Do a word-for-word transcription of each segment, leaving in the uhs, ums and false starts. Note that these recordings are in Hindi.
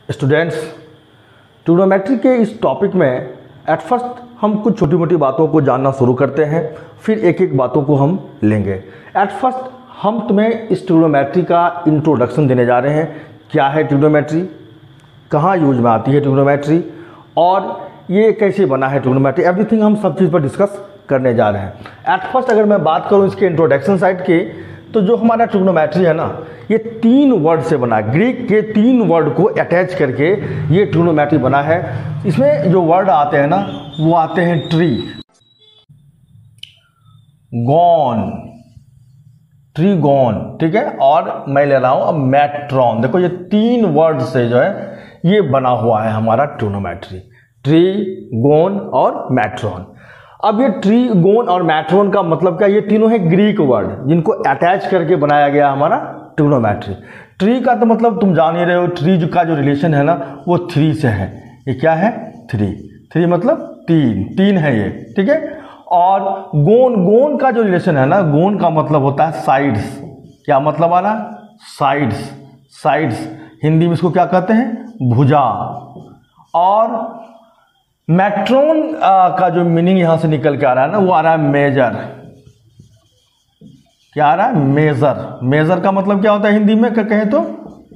स्टूडेंट्स, ट्रिग्नोमेट्री के इस टॉपिक में एट फर्स्ट हम कुछ छोटी मोटी बातों को जानना शुरू करते हैं, फिर एक एक बातों को हम लेंगे। एट फर्स्ट हम तुम्हें इस ट्रिग्नोमेट्री का इंट्रोडक्शन देने जा रहे हैं। क्या है ट्रिग्नोमेट्री, कहाँ यूज में आती है ट्रिग्नोमेट्री, और ये कैसे बना है ट्रिग्नोमेट्री, एवरीथिंग हम सब चीज़ पर डिस्कस करने जा रहे हैं। एट फर्स्ट अगर मैं बात करूँ इसके इंट्रोडक्शन साइड की, तो जो हमारा ट्रिग्नोमेट्री है ना, ये तीन वर्ड से बना है। ग्रीक के तीन वर्ड को अटैच करके ये ट्रिग्नोमेट्री बना है। इसमें जो वर्ड आते हैं ना, वो आते हैं ट्री, गॉन, ट्रीगॉन, ठीक है, और मैं ले रहा हूं अब मैट्रॉन। देखो ये तीन वर्ड से जो है ये बना हुआ है हमारा ट्रिग्नोमेट्री, ट्री, गोन और मैट्रॉन। अब ये ट्री, गोन और मैट्रॉन का मतलब क्या, ये तीनों है ग्रीक वर्ड जिनको अटैच करके बनाया गया हमारा ट्रिग्नोमेट्री। ट्री का तो मतलब तुम जान ही रहे हो, ट्री का जो रिलेशन है ना वो थ्री से है। ये क्या है, थ्री, थ्री मतलब तीन, तीन है ये, ठीक है। और गोन, गोन का जो रिलेशन है ना, गोन का मतलब होता है साइड्स। क्या मतलब आ रहा है, साइड्स, साइड्स, हिंदी में इसको क्या कहते हैं, भुजा। और मैट्रॉन का जो मीनिंग यहां से निकल के आ रहा है ना, वो आ रहा है मेजर। क्या आ रहा है, मेजर। मेजर का मतलब क्या होता है हिंदी में कहें तो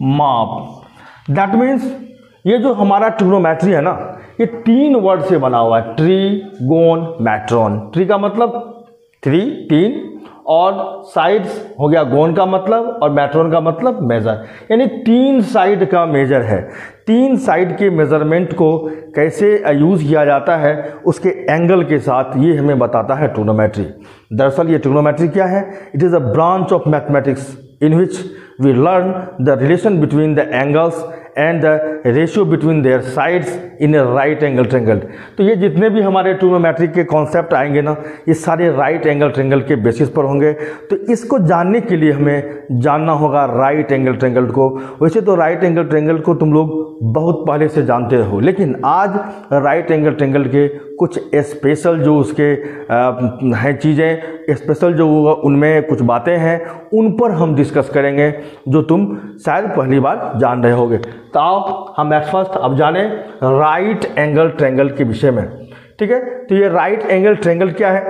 माप। दैट मीन्स ये जो हमारा ट्रिग्नोमेट्री है ना, ये तीन वर्ड से बना हुआ है, ट्री, गोन, मैट्रॉन। ट्री का मतलब थ्री, तीन, और साइड्स हो गया गोन का मतलब, और मैट्रॉन का मतलब मेजर, यानी तीन साइड का मेजर है। तीन साइड के मेजरमेंट को कैसे यूज़ किया जाता है उसके एंगल के साथ ये हमें बताता है ट्रिग्नोमेट्री। दरअसल ये ट्रिग्नोमेट्री क्या है, it is a branch of mathematics in which we learn the relation between the angles and the ratio between their sides in a right angle triangle. तो ये जितने भी हमारे ट्रिग्नोमेट्री के कॉन्सेप्ट आएंगे ना, ये सारे राइट एंगल ट्रेंगल के बेसिस पर होंगे। तो इसको जानने के लिए हमें जानना होगा राइट एंगल ट्रेंगल को। वैसे तो राइट एंगल ट्रेंगल को तुम लोग बहुत पहले से जानते हो, लेकिन आज राइट एंगल ट्रेंगल के कुछ स्पेशल जो उसके हैं चीज़ें, स्पेशल जो उनमें कुछ बातें हैं, उन पर हम डिस्कस करेंगे जो तुम शायद पहली बार जान रहे होगे। तो आओ हम एट फर्स्ट अब जाने राइट एंगल ट्रेंगल के विषय में, ठीक है। तो ये राइट एंगल ट्रेंगल क्या है,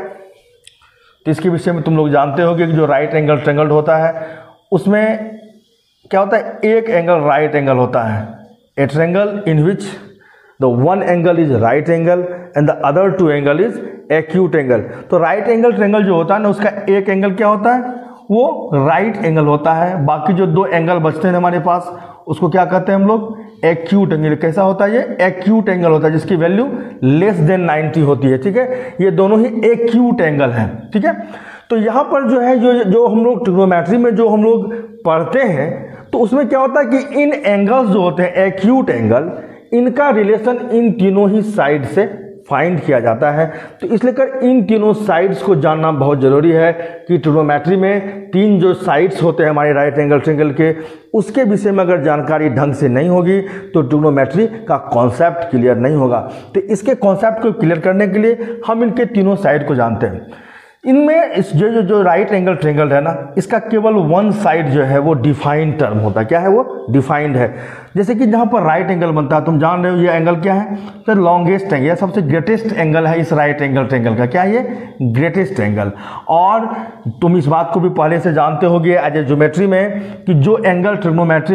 तो इसके विषय में तुम लोग जानते होगे कि जो राइट एंगल ट्रेंगल होता है उसमें क्या होता है, एक एंगल राइट एंगल होता है, a triangle in which the one angle is right angle and the other two angle is acute angle. तो राइट एंगल ट्रेंगल जो होता है ना, उसका एक एंगल क्या होता है, वो राइट एंगल होता है। बाकी जो दो एंगल बचते हैं हमारे पास, उसको क्या कहते हैं हम लोग, एक्यूट एंगल। कैसा होता है ये, एक्यूट एंगल होता है, जिसकी वैल्यू लेस देन नाइन्टी होती है, ठीक है। ये दोनों ही एक्यूट एंगल हैं, ठीक है। तो यहाँ पर जो है, जो जो हम लोग ट्रिग्नोमेट्री में जो हम लोग पढ़ते हैं, तो उसमें क्या होता है कि इन एंगल्स जो होते हैं, एक्यूट एंगल, इनका रिलेशन इन तीनों ही साइड से फाइंड किया जाता है। तो इसलिए कर इन तीनों साइड्स को जानना बहुत ज़रूरी है कि ट्रिग्नोमेट्री में तीन जो साइड्स होते हैं हमारे राइट एंगल ट्रेंगल के, उसके विषय में अगर जानकारी ढंग से नहीं होगी तो ट्रिग्नोमेट्री का कॉन्सेप्ट क्लियर नहीं होगा। तो इसके कॉन्सेप्ट को क्लियर करने के लिए हम इनके तीनों साइड को जानते हैं। इनमें इस जो जो जो राइट एंगल ट्रेंगल है ना, इसका केवल वन साइड जो है वो डिफाइंड टर्म होता है। क्या है वो, डिफाइंड है। जैसे कि जहाँ पर राइट एंगल बनता है, तुम जान रहे हो ये एंगल क्या है, तो लॉन्गेस्ट एंगल, सबसे ग्रेटेस्ट एंगल है इस राइट एंगल ट्रेंगल का। क्या है ये, ग्रेटेस्ट एंगल। और तुम इस बात को भी पहले से जानते होगे एज ए ज्योमेट्री में कि जो एंगल ट्रिग्नोमेट्री,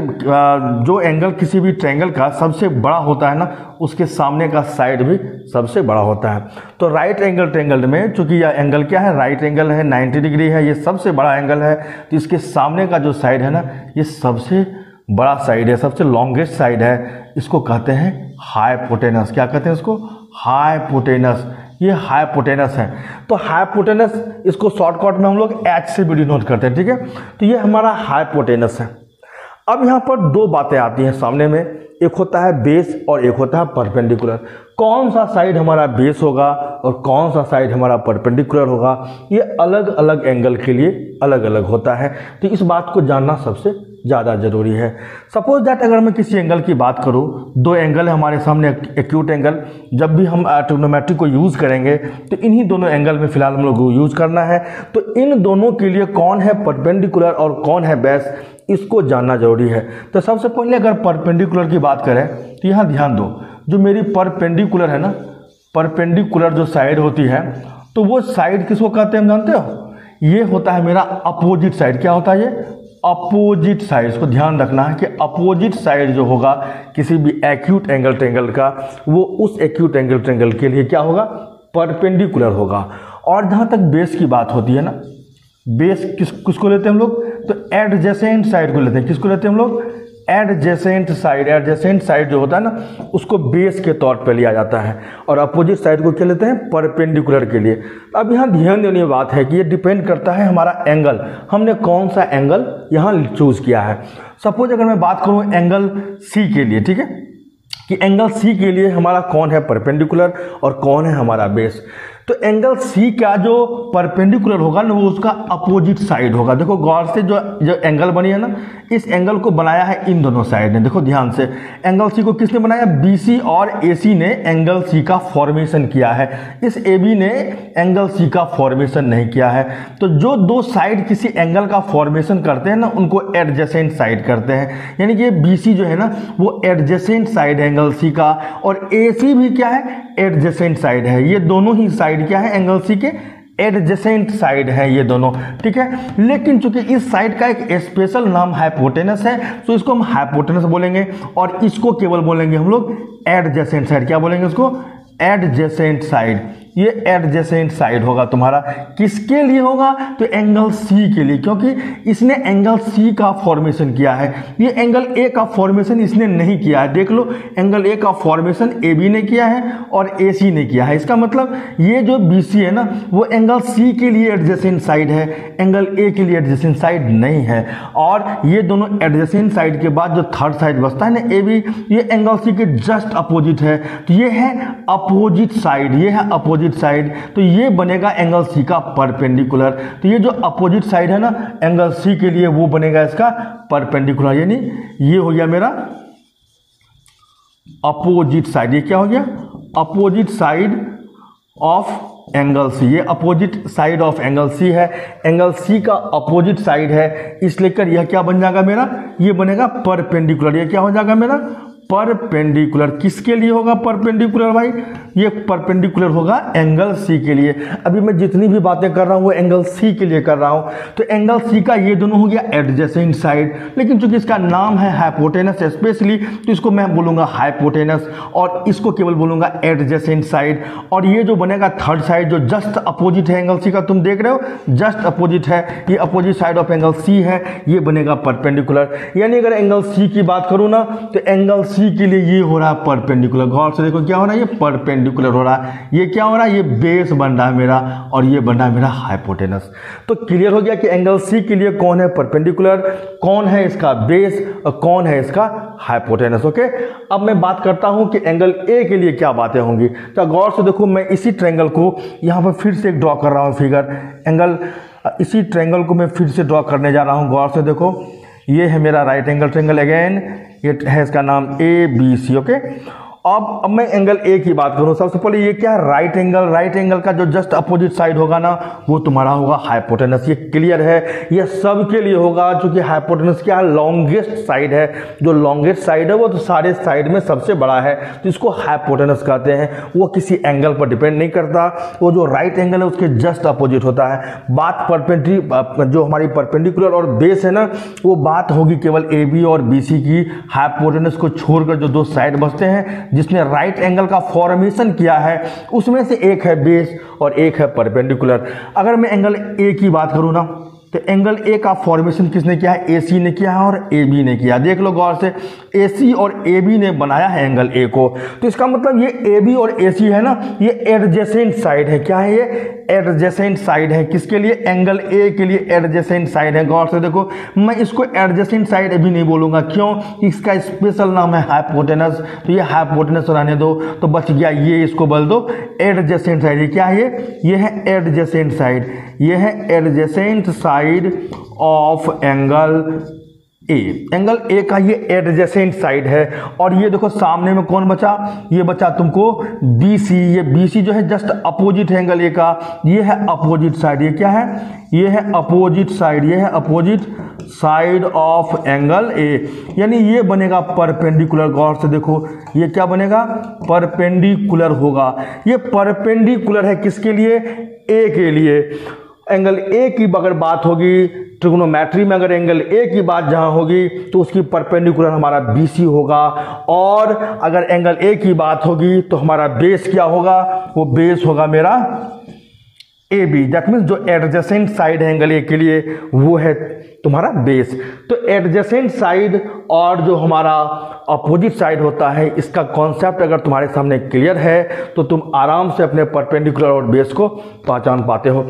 जो एंगल किसी भी ट्रेंगल का सबसे बड़ा होता है ना, उसके सामने का साइड भी सबसे बड़ा होता है। तो राइट एंगल ट्रेंगल में चूंकि यह एंगल क्या है, राइट एंगल है, नाइन्टी डिग्री है, ये सबसे बड़ा एंगल है, तो इसके सामने का जो साइड है ना, ये सबसे बड़ा साइड है, सबसे लॉन्गेस्ट साइड है। इसको कहते हैं हाइपोटेनस। क्या कहते हैं इसको, हाइपोटेनस। ये हाइपोटेनस है। तो हाइपोटेनस, इसको शॉर्टकट में हम लोग एच से भी डिनोट करते हैं, ठीक है। तो ये हमारा हाइपोटेनस है। अब यहाँ पर दो बातें आती हैं सामने में, एक होता है बेस और एक होता है परपेंडिकुलर। कौन सा साइड हमारा बेस होगा और कौन सा साइड हमारा परपेंडिकुलर होगा, ये अलग अलग एंगल के लिए अलग अलग होता है। तो इस बात को जानना सबसे ज़्यादा जरूरी है। सपोज दैट अगर मैं किसी एंगल की बात करूं, दो एंगल है हमारे सामने, एक्यूट एंगल। जब भी हम ट्रिग्नोमेट्री को यूज़ करेंगे तो इन्हीं दोनों एंगल में फिलहाल हम लोग को यूज़ करना है। तो इन दोनों के लिए कौन है परपेंडिकुलर और कौन है बेस, इसको जानना जरूरी है। तो सबसे पहले अगर परपेंडिकुलर की बात करें तो यहाँ ध्यान दो, जो मेरी परपेंडिकुलर है ना, परपेंडिकुलर जो साइड होती है तो वो साइड किसको कहते हैं हम जानते हो? ये होता है मेरा अपोजिट साइड। क्या होता है ये? Opposite side. इसको ध्यान रखना है कि अपोजिट साइड जो होगा किसी भी एक्यूट एंगल ट्रेंगल का, वो उस एक्यूट एंगल ट्रेंगल के लिए क्या होगा? परपेंडिकुलर होगा। और जहाँ तक बेस की बात होती है ना, बेस किस किसको लेते हैं हम लोग? तो एडजेसेंट साइड को लेते हैं। किसको लेते हैं हम लोग? Adjacent side. एडजेसेंट साइड जो होता है ना, उसको बेस के तौर पे लिया जाता है, और अपोजिट साइड को क्या लेते हैं? परपेंडिकुलर के लिए। अब यहाँ ध्यान देने की बात है कि ये डिपेंड करता है हमारा एंगल, हमने कौन सा एंगल यहाँ चूज किया है। सपोज अगर मैं बात करूँ एंगल सी के लिए, ठीक है, कि एंगल सी के लिए हमारा कौन है परपेंडिकुलर और कौन है हमारा बेस। तो एंगल सी का जो परपेंडिकुलर होगा ना, वो उसका अपोजिट साइड होगा। देखो गौर से, जो जो एंगल बनी है ना, इस एंगल को बनाया है इन दोनों साइड ने। देखो ध्यान से, एंगल सी को किसने बनाया? बीसी और एसी ने एंगल सी का फॉर्मेशन किया है। इस एबी ने एंगल सी का फॉर्मेशन नहीं किया है। तो जो दो साइड किसी एंगल का फॉर्मेशन करते हैं ना, उनको एडजेसेंट साइड करते हैं। यानी कि बीसी जो है ना, वो एडजेसेंट साइड है एंगल सी का, और एसी भी क्या है? एडजेसेंट साइड है। ये दोनों ही साइड क्या है? एंगल सी के एडजेसेंट साइड है ये दोनों, ठीक है। लेकिन चूंकि इस साइड का एक स्पेशल नाम हाइपोटेनस है, तो इसको हम हाइपोटेनस बोलेंगे, और इसको केवल बोलेंगे हम लोग एडजेसेंट साइड। क्या बोलेंगे इसको? Adjacent side. ये एडजेसेंट साइड होगा तुम्हारा। किसके लिए होगा? तो एंगल सी के लिए, क्योंकि इसने एंगल सी का फॉर्मेशन किया है। ये एंगल ए का फॉर्मेशन इसने नहीं किया है। देख लो, एंगल ए का फॉर्मेशन ए बी ने किया है और ए सी ने किया है। इसका मतलब ये जो बी सी है ना, वो एंगल सी के लिए एडजेसेंट साइड है, एंगल ए के लिए एडजेसेंट साइड नहीं है। और ये दोनों एडजेसेंट साइड के बाद जो थर्ड साइड बचता है ना, ए बी, ये एंगल सी के जस्ट अपोजिट है। तो ये है अपोजिट साइड, ये है अपोजिट साइड। तो ये बनेगा एंगल सी का परपेंडिकुलर। तो ये जो अपोजिट साइड है ना एंगल सी के लिए, वो बनेगा इसका परपेंडिकुलर। यानी ये हो गया मेरा अपोजिट साइड। ये क्या हो गया? Opposite side of angle C. ये opposite side of angle C है, एंगल सी का अपोजिट साइड है, इसलिए यह क्या बन जाएगा मेरा? ये बनेगा परपेंडिकुलर। ये क्या हो जाएगा मेरा? परपेंडिकुलर। किसके लिए होगा परपेंडिकुलर भाई? ये परपेंडिकुलर होगा एंगल सी के लिए। अभी मैं जितनी भी बातें कर रहा हूँ वो एंगल सी के लिए कर रहा हूँ। तो एंगल सी का ये दोनों हो गया एडजेसेंट साइड, लेकिन चूंकि इसका नाम है हाइपोटेनस स्पेशली, तो इसको मैं बोलूँगा हाइपोटेनस, और इसको केवल बोलूँगा एडजेसेंट साइड। और ये जो बनेगा थर्ड साइड जो जस्ट अपोजिट है एंगल सी का, तुम देख रहे हो जस्ट अपोजिट है, ये opposite side of angle C है, ये बनेगा परपेंडिकुलर। यानी अगर एंगल सी की बात करूँ ना, तो एंगल सी के लिए ये हो रहा है परपेंडिकुलर। गौर से देखो क्या हो रहा है? ये परपेंडिकुलर हो रहा है। ये क्या हो रहा है? ये बेस बन रहा है मेरा, और ये बन रहा है मेरा हाइपोटेनस। तो क्लियर हो गया कि एंगल सी के लिए कौन है परपेंडिकुलर, कौन है इसका बेस, और कौन है इसका हाइपोटेनस। ओके, अब मैं बात करता हूं कि एंगल ए के लिए क्या बातें होंगी। तो गौर से देखो, मैं इसी ट्रायंगल को यहां पर फिर से एक ड्रॉ कर रहा हूं फिगर। एंगल इसी ट्रायंगल को मैं फिर से ड्रॉ करने जा रहा हूं। गौर से देखो, ये है मेरा राइट एंगल ट्रायंगल अगेन, ये है इसका नाम ए बी सी। ओके, अब अब मैं एंगल ए की बात करूं, सबसे पहले ये क्या है? Right angle. राइट एंगल का जो जस्ट अपोजिट साइड होगा ना, वो तुम्हारा होगा हाइपोटेनस। ये क्लियर है, ये सब के लिए होगा, क्योंकि हाइपोटेनस क्या है? लॉन्गेस्ट साइड है। जो लॉन्गेस्ट साइड है वो तो सारे साइड में सबसे बड़ा है, तो इसको हाइपोटेनस कहते हैं। वो किसी एंगल पर डिपेंड नहीं करता, वो जो राइट एंगल है उसके जस्ट अपोजिट होता है। बात परपेंडि जो हमारी परपेंडिकुलर और बेस है ना, वो बात होगी केवल ए बी और बी सी की। हाइपोटेनस को छोड़कर जो दो साइड बचते हैं जिसने राइट एंगल का फॉर्मेशन किया है, उसमें से एक है बेस और एक है परपेंडिकुलर। अगर मैं एंगल ए की बात करूं ना, तो एंगल ए का फॉर्मेशन किसने किया है? एसी ने किया है और एबी ने किया। देख लो गौर से, एसी और एबी ने बनाया है एंगल ए को। तो इसका मतलब ये एबी और एसी है ना, ये एडजेसेंट साइड है। क्या है ये? एडजेसेंट साइड है। किसके लिए? एंगल ए के लिए एडजेसेंट साइड है। गौर से देखो, मैं इसको एडजेसेंट साइड अभी नहीं बोलूंगा, क्यों? इसका स्पेशल नाम है हाइपोटेनस। तो ये हाइपोटेनस रहने दो, तो बच गया ये, इसको बोल दो एडजेसेंट साइड। ये क्या है? ये है एडजेसेंट साइड। ये है adjacent side of angle A. Angle A का ये एडजेसेंट साइड है और ये देखो सामने में कौन बचा, ये बचा तुमको बी सी। ये बी सी जो है जस्ट अपोजिट है एंगल ए का, ये है अपोजिट साइड। ये क्या है, ये है अपोजिट साइड, ये है opposite side of angle A, यानी ये बनेगा परपेंडिकुलर। गौर से देखो ये क्या बनेगा, परपेंडिकुलर होगा। ये परपेंडिकुलर है किसके लिए, ए के लिए। एंगल ए की अगर बात होगी ट्रिग्नोमेट्री में, अगर एंगल ए की बात जहां होगी तो उसकी परपेंडिकुलर हमारा बी सी होगा, और अगर एंगल ए की बात होगी तो हमारा बेस क्या होगा, वो बेस होगा मेरा ए बी। दैट मीन्स जो एडजेसेंट साइड है एंगल ए के लिए वो है तुम्हारा बेस। तो एडजेसेंट साइड और जो हमारा अपोजिट साइड होता है, इसका कॉन्सेप्ट अगर तुम्हारे सामने क्लियर है तो तुम आराम से अपने परपेंडिकुलर और बेस को पहचान पाते हो।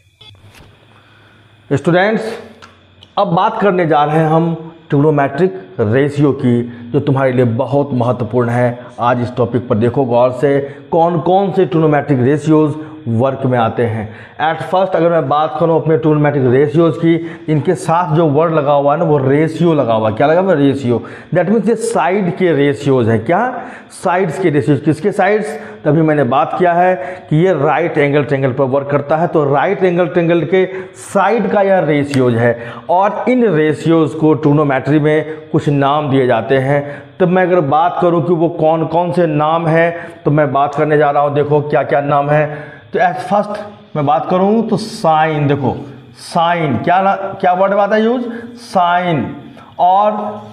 स्टूडेंट्स, अब बात करने जा रहे हैं हम ट्रिग्नोमेट्रिक रेशियो की, जो तुम्हारे लिए बहुत महत्वपूर्ण है। आज इस टॉपिक पर देखो गौर से कौन कौन से ट्रिग्नोमेट्रिक रेशियोज वर्क में आते हैं। एट फर्स्ट अगर मैं बात करूं अपने ट्रिग्नोमेट्रिक रेशियोज की, इनके साथ जो वर्ड लगा हुआ है ना वो रेशियो लगा हुआ है। क्या लगा हुआ है, रेशियो। दैट मीन्स ये साइड के रेशियोज हैं। क्या, साइड्स के रेशियोज। किसके साइड्स, तभी मैंने बात किया है कि ये राइट एंगल ट्रेंगल पर वर्क करता है, तो राइट एंगल ट्रेंगल के साइड का यह रेशियोज है। और इन रेशियोज को ट्रिग्नोमेट्री में कुछ नाम दिए जाते हैं। तो मैं अगर बात करूं कि वो कौन कौन से नाम हैं, तो मैं बात करने जा रहा हूं। देखो क्या क्या नाम है। तो एट फर्स्ट मैं बात करूं तो साइन। देखो साइन, क्या क्या वर्ड आता है यूज, साइन। और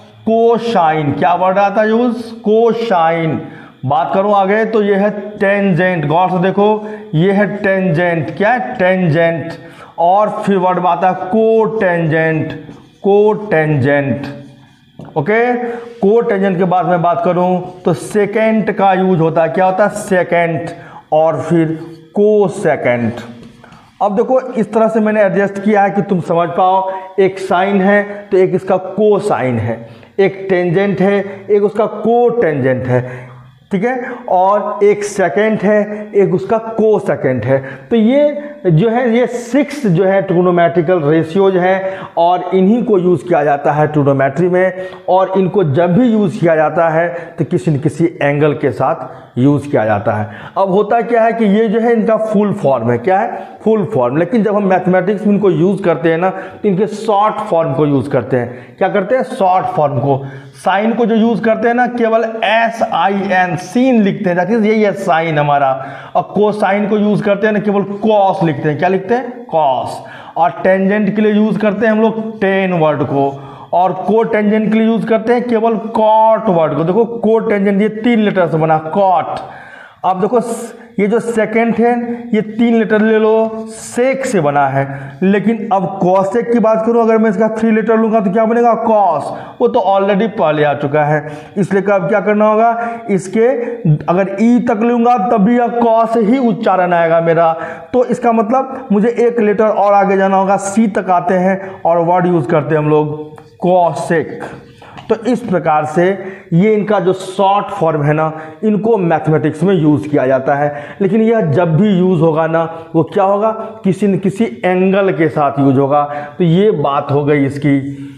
कोसाइन, क्या वर्ड आता है यूज, कोसाइन। बात करूं आगे तो ये है टेंजेंट। गौर से देखो ये है टेंजेंट। क्या है, टेंजेंट। और फिर वर्ड आता है कोटेंजेंट, कोटेंजेंट। ओके, कोटेंजेंट के बाद मैं बात करूं तो सेकेंड का यूज होता है। क्या होता है, सेकेंड। और फिर कोसेकेंट। अब देखो इस तरह से मैंने एडजस्ट किया है कि तुम समझ पाओ। एक साइन है तो एक इसका कोसाइन है, एक टेंजेंट है एक उसका कोटेंजेंट है, ठीक है, और एक सेकेंड है एक उसका कोसेकेंट है। तो ये जो है ये सिक्स जो है ट्रिग्नोमेट्रिकल रेशियोज हैं और इन्हीं को यूज़ किया जाता है ट्रिग्नोमेट्री में। और इनको जब भी यूज़ किया जाता है तो किसी न किसी एंगल के साथ यूज़ किया जाता है। अब होता क्या है कि ये जो है इनका फुल फॉर्म है। क्या है, फुल फॉर्म। लेकिन जब हम मैथमेटिक्स में इनको यूज़ करते हैं ना तो इनके शॉर्ट फॉर्म को यूज़ करते हैं। क्या करते हैं, शॉर्ट फॉर्म को। साइन को जो यूज़ करते हैं ना केवल एस आई एन, सीन लिखते हैं, दैट इज यही है साइन हमारा। और कोसाइन को यूज़ करते हैं ना केवल कॉस लिखते हैं। क्या लिखते हैं, कॉस। और टेंजेंट के लिए यूज़ करते हैं हम लोग टेन वर्ड को। और को टेंजेंट के लिए यूज़ करते हैं केवल कॉट वर्ड को। देखो को टेंजेंट ये तीन लेटर से बना, कॉट। अब देखो ये जो सेकेंड है ये तीन लेटर ले लो, सेक से बना है। लेकिन अब कॉसेक की बात करूं, अगर मैं इसका थ्री लेटर लूंगा तो क्या बनेगा, कॉस। वो तो ऑलरेडी पहले आ चुका है, इसलिए अब क्या करना होगा, इसके अगर ई तक लूंगा तभी यह कॉस ही उच्चारण आएगा मेरा। तो इसका मतलब मुझे एक लेटर और आगे जाना होगा, सी तक आते हैं और वर्ड यूज करते हैं हम लोग कॉसेक। तो इस प्रकार से ये इनका जो शॉर्ट फॉर्म है ना, इनको मैथमेटिक्स में यूज़ किया जाता है। लेकिन यह जब भी यूज़ होगा ना वो क्या होगा, किसी न किसी एंगल के साथ यूज होगा। तो ये बात हो गई इसकी,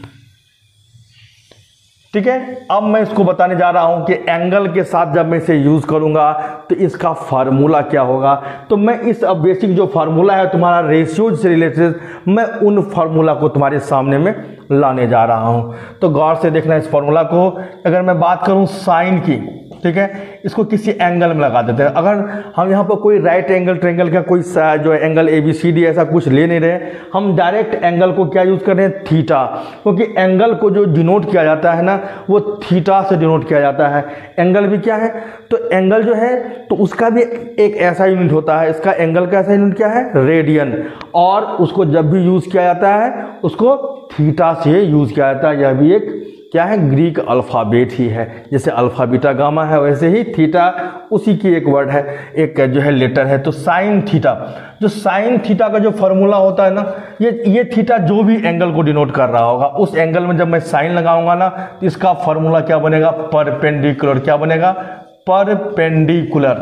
ठीक है। अब मैं इसको बताने जा रहा हूं कि एंगल के साथ जब मैं इसे यूज करूंगा तो इसका फार्मूला क्या होगा। तो मैं इस अब बेसिक जो फार्मूला है तुम्हारा रेशियोज से रिलेटेड, मैं उन फार्मूला को तुम्हारे सामने में लाने जा रहा हूं। तो गौर से देखना इस फार्मूला को। अगर मैं बात करूं साइन की, ठीक है, इसको किसी एंगल में लगा देते हैं। अगर हम यहाँ पर कोई राइट एंगल ट्रेंगल का कोई जो angle A B C D ऐसा कुछ ले नहीं रहे, हम डायरेक्ट एंगल को क्या यूज़ कर रहे हैं, थीटा। क्योंकि एंगल को जो डिनोट किया जाता है ना वो थीटा से डिनोट किया जाता है। एंगल भी क्या है, तो एंगल जो है तो उसका भी एक ऐसा यूनिट होता है, इसका एंगल का ऐसा यूनिट क्या है, रेडियन। और उसको जब भी यूज़ किया जाता है उसको थीटा से यूज़ किया जाता है। यह भी एक क्या है, ग्रीक अल्फ़ाबेट ही है। जैसे अल्फ़ा बीटा गामा है वैसे ही थीटा उसी की एक वर्ड है, एक जो है लेटर है। तो साइन थीटा, जो साइन थीटा का जो फॉर्मूला होता है ना, ये ये थीटा जो भी एंगल को डिनोट कर रहा होगा उस एंगल में जब मैं साइन लगाऊंगा ना तो इसका फॉर्मूला क्या बनेगा, परपेंडिकुलर। क्या बनेगा, परपेंडिकुलर,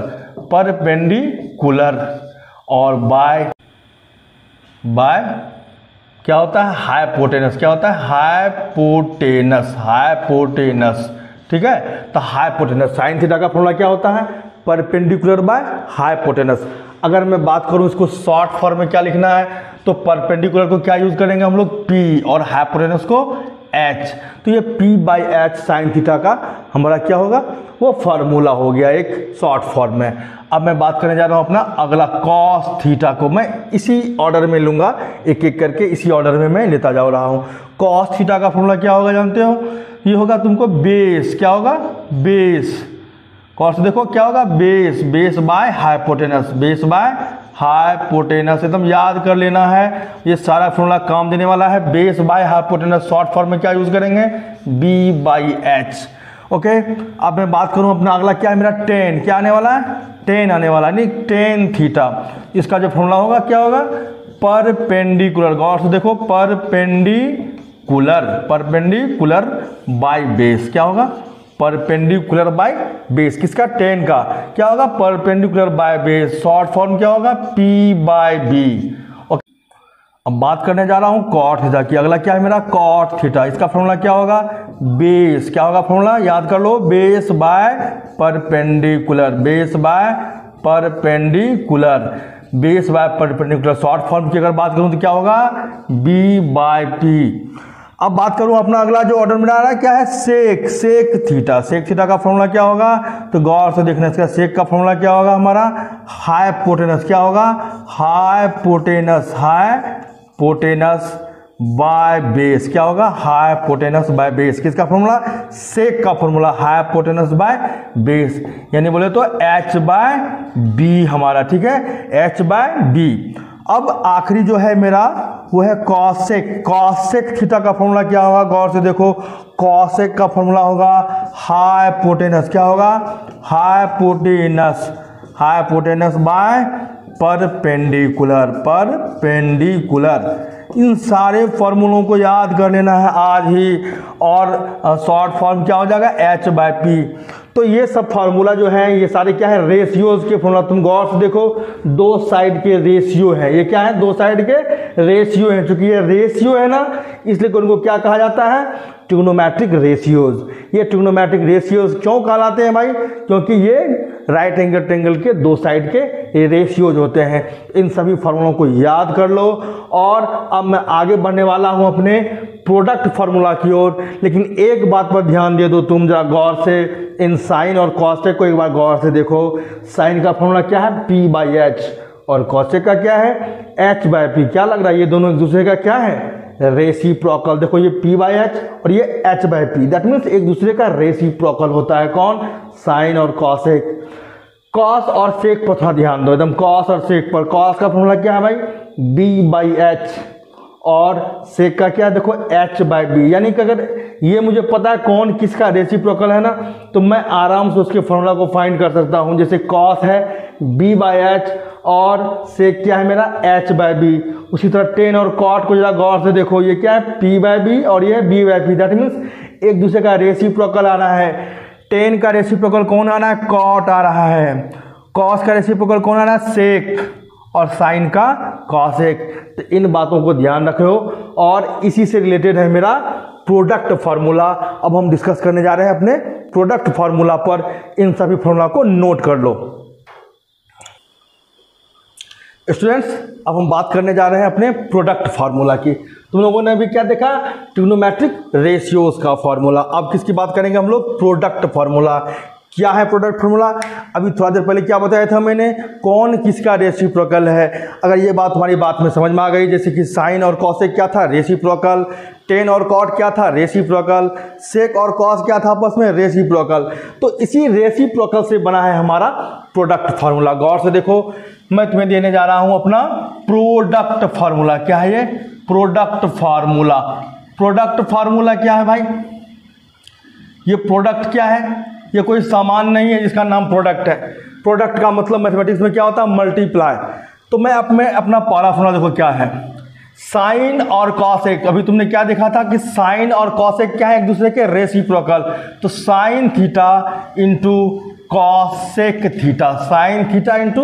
परपेंडिकुलर। और बाय बाय क्या होता है, हाइपोटेनस। क्या होता है, हाइपोटेनस, हाइपोटेनस, ठीक है। तो हाइपोटेनस साइन थीटा का फॉर्मूला क्या होता है, परपेंडिकुलर बाय हाइपोटेनस। अगर मैं बात करूं इसको शॉर्ट फॉर्म में क्या लिखना है, तो परपेंडिकुलर को क्या यूज करेंगे हम लोग, P, और हाइपोटेनस को H। तो ये P by H sine theta का हमारा क्या होगा, वो फार्मूला हो गया एक शॉर्ट फॉर्म में। अब मैं बात करने जा रहा हूं अपना अगला कॉस थीटा को। मैं इसी ऑर्डर में लूंगा, एक एक करके इसी ऑर्डर में मैं लेता जा रहा हूं। कॉस थीटा का फॉर्मूला क्या होगा जानते हो, ये होगा तुमको बेस, क्या होगा, बेस। कॉस देखो क्या होगा, base, base by hypotenuse, base by hypotenuse, एकदम याद कर लेना है। ये सारा फॉर्मूला काम देने वाला है। Base by hypotenuse short form में क्या यूज करेंगे, बी बाई एच। ओके, अब मैं बात करूं अपना अगला क्या है मेरा, टेन। क्या आने वाला है, टेन आने वाला है, नहीं टेन थीटा। इसका जो फॉर्मूला होगा क्या होगा, परपेंडिकुलर। गौर से देखो, परपेंडिकुलर, परपेंडिकुलर बाय बेस। क्या होगा, परपेंडिकुलर बाय बेस, किसका, टेन का। क्या होगा, perpendicular by base, short form क्या होगा, पी बाय बी। अब बात करने जा रहा हूं कॉट थीटा की। अगला क्या है मेरा, कॉट थीटा। इसका फॉर्मूला क्या होगा, बेस। क्या होगा फॉर्मूला, याद कर लो, base by perpendicular, base by perpendicular, base by perpendicular. Short form की अगर बात करूं तो क्या होगा, बी बाय पी। अब बात करूं अपना अगला जो ऑर्डर में आ रहा है क्या है, sec, sec theta. Sec theta का फॉर्मूला क्या होगा, तो गौर से देखना, इसका सेक का फॉर्मूला क्या होगा हमारा, हाइपोटेनस। क्या होगा, हाइपोटेनस, हाइपोटेनस बाय बेस। क्या होगा, हाइपोटेनस बाय बेस। किसका फॉर्मूला, सेक का फॉर्मूला, हाइपोटेनस बाय बेस, यानी बोले तो एच बाय बी हमारा, ठीक है, एच बाय बी। अब आखिरी जो है मेरा वो है कॉसेक। कॉसेक थीटा का फॉर्मूला क्या होगा, गौर से देखो, कॉसेक का फॉर्मूला होगा हाइपोटेनस। क्या होगा, hypotenuse, hypotenuse by perpendicular, perpendicular. इन सारे फॉर्मूलों को याद कर लेना है आज ही, और शॉर्ट फॉर्म क्या हो जाएगा, एच बाय पी। तो ये सब फार्मूला जो है ये सारे क्या है, रेशियोज के फॉर्मूला। तुम गौर से देखो, दो साइड के रेशियो है, ये क्या है, दो साइड के रेशियो है। चूंकि ये रेशियो है ना, इसलिए उनको क्या कहा जाता है, ट्रिग्नोमेट्रिक रेशियोज। ये ट्रिग्नोमेट्रिक रेशियोज क्यों कहलाते हैं भाई, क्योंकि ये राइट एंगल ट्रायंगल के दो साइड के रेशियोज होते हैं। इन सभी फॉर्मूलों को याद कर लो। और अब मैं आगे बढ़ने वाला हूं अपने प्रोडक्ट फार्मूला की ओर। लेकिन एक बात पर ध्यान दे दो तुम जरा गौर से, इन साइन और कॉसेक को एक बार गौर से देखो। साइन का फॉर्मूला क्या है, पी बाई एच, और कॉसेक का क्या है, एच बाय पी। क्या लग रहा है, ये दोनों एक दूसरे का क्या है, रेसिप्रोकल। देखो ये P बाई एच और ये H by P, that means एक दूसरे का रेसिप्रोकल होता है। कौन, साइन और कॉसेक। कॉस और सेक पर थोड़ा ध्यान दो, एकदम कॉस और सेक पर। कॉस का फॉर्मूला क्या है भाई, B बाई एच, और सेक का क्या है, देखो H बाई बी। यानी कि अगर ये मुझे पता है कौन किसका रेसिप्रोकल है ना, तो मैं आराम से उसके फॉर्मूला को फाइंड कर सकता हूं। जैसे कॉस है B बाई एच और सेक क्या है मेरा, H बाई बी। उसी तरह टेन और कॉट को जरा गौर से देखो, ये क्या है, P बाई बी और ये B by P. That means एक दूसरे का रेसिप्रोकल आ रहा है। टेन का रेसिप्रोकल कौन आ रहा है, कॉट आ रहा है। कॉस का रेसिप्रोकल कौन आ रहा है, सेक, और साइन का कॉसेक। तो इन बातों को ध्यान रखो, और इसी से रिलेटेड है मेरा प्रोडक्ट फार्मूला। अब हम डिस्कस करने जा रहे हैं अपने प्रोडक्ट फार्मूला पर। इन सभी फार्मूला को नोट कर लो स्टूडेंट्स। अब हम बात करने जा रहे हैं अपने प्रोडक्ट फार्मूला की। तुम लोगों ने अभी क्या देखा, ट्रिग्नोमेट्रिक रेशियोज का फार्मूला। अब किसकी बात करेंगे हम लोग, प्रोडक्ट फार्मूला। क्या है प्रोडक्ट फार्मूला, अभी थोड़ा देर पहले क्या बताया था मैंने, कौन किसका रेसिप्रोकल है। अगर ये बात तुम्हारी बात में समझ में आ गई, जैसे कि साइन और कॉसेक क्या था, रेसिप्रोकल। टेन और कॉट क्या था, रेसिप्रोकल। सेक और कॉस क्या था आपस में, रेसिप्रोकल। तो इसी रेसिप्रोकल से बना है हमारा प्रोडक्ट फार्मूला। गौर से देखो, मैं तुम्हें देने जा रहा हूं अपना प्रोडक्ट फार्मूला। क्या है ये, प्रोडक्ट फार्मूला। प्रोडक्ट फार्मूला क्या है भाई, ये प्रोडक्ट क्या है, ये कोई सामान नहीं है जिसका नाम प्रोडक्ट है। प्रोडक्ट का मतलब मैथमेटिक्स में क्या होता है, मल्टीप्लाई। तो मैं अब मैं अपना पहला फॉर्मूला देखो क्या है, साइन और कॉसेक। अभी तुमने क्या देखा था कि साइन और कॉसेक क्या है, एक दूसरे के रेसिप्रोकल। तो sine theta into cosec theta, sine theta into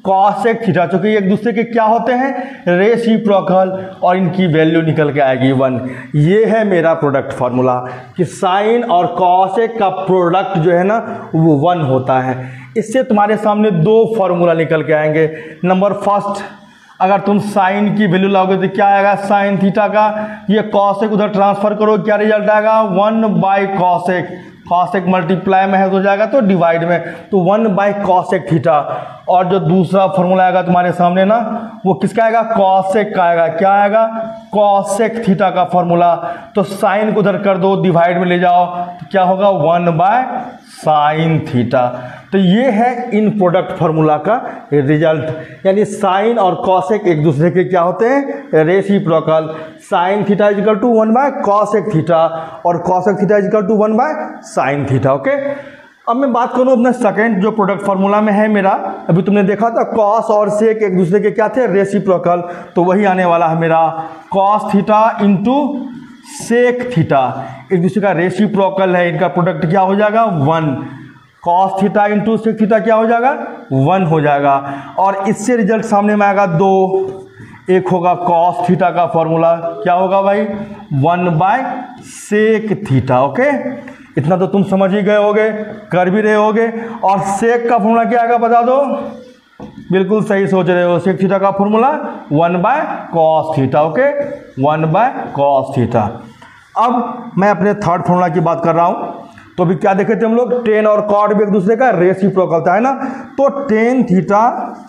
cosec theta, चूंकि एक दूसरे के क्या होते हैं, रेसिप्रोकल, और इनकी वैल्यू निकल के आएगी वन। ये है मेरा प्रोडक्ट फार्मूला कि साइन और कॉसेक का प्रोडक्ट जो है ना वो वन होता है। इससे तुम्हारे सामने दो फार्मूला निकल के आएंगे। नंबर फर्स्ट, अगर तुम साइन की वैल्यू लाओगे तो क्या आएगा, साइन थीटा का ये कॉसेक उधर ट्रांसफर करो, क्या रिजल्ट आएगा, one by cosec. Cosec multiply में है तो जाएगा तो डिवाइड में, तो वन बाई कॉसेक थीटा। और जो दूसरा फॉर्मूला आएगा तुम्हारे सामने ना वो किसका आएगा, कॉसेक का आएगा। क्या आएगा, कॉसेक थीटा का फॉर्मूला। तो साइन को उधर कर दो, डिवाइड में ले जाओ तो क्या होगा, वन बाय साइन थीटा। तो ये है इन प्रोडक्ट फार्मूला का रिजल्ट, यानी साइन और कॉसेक एक दूसरे के क्या होते हैं, reciprocal. Sine theta is equal to one by cosec theta और cosec theta is equal to one by sine theta. Okay, अब मैं बात करूं अपने सेकंड जो प्रोडक्ट फार्मूला में है मेरा, अभी तुमने देखा था कॉस और सेक एक दूसरे के क्या थे, रेसिप्रोकल। तो वही आने वाला है मेरा, cos theta into sec theta एक दूसरे का रेसिप्रोकल है, इनका प्रोडक्ट क्या हो जाएगा, one. Cos theta into sec theta क्या हो जाएगा, वन हो जाएगा। और इससे रिजल्ट सामने में आएगा दो, एक होगा कॉस थीटा का फॉर्मूला, क्या होगा भाई, one by sec theta. Okay, इतना तो तुम समझ ही गए होगे, कर भी रहे होगे। और सेक का फॉर्मूला क्या आएगा बता दो, बिल्कुल सही सोच रहे हो, सेक थीटा का formula one by cos theta. Okay, one by cos theta. अब मैं अपने थर्ड फॉर्मूला की बात कर रहा हूं। तो अभी क्या देखे थे हम लोग, टेन और कॉट भी एक दूसरे का रेसिप्रोकल था, है ना। तो tan theta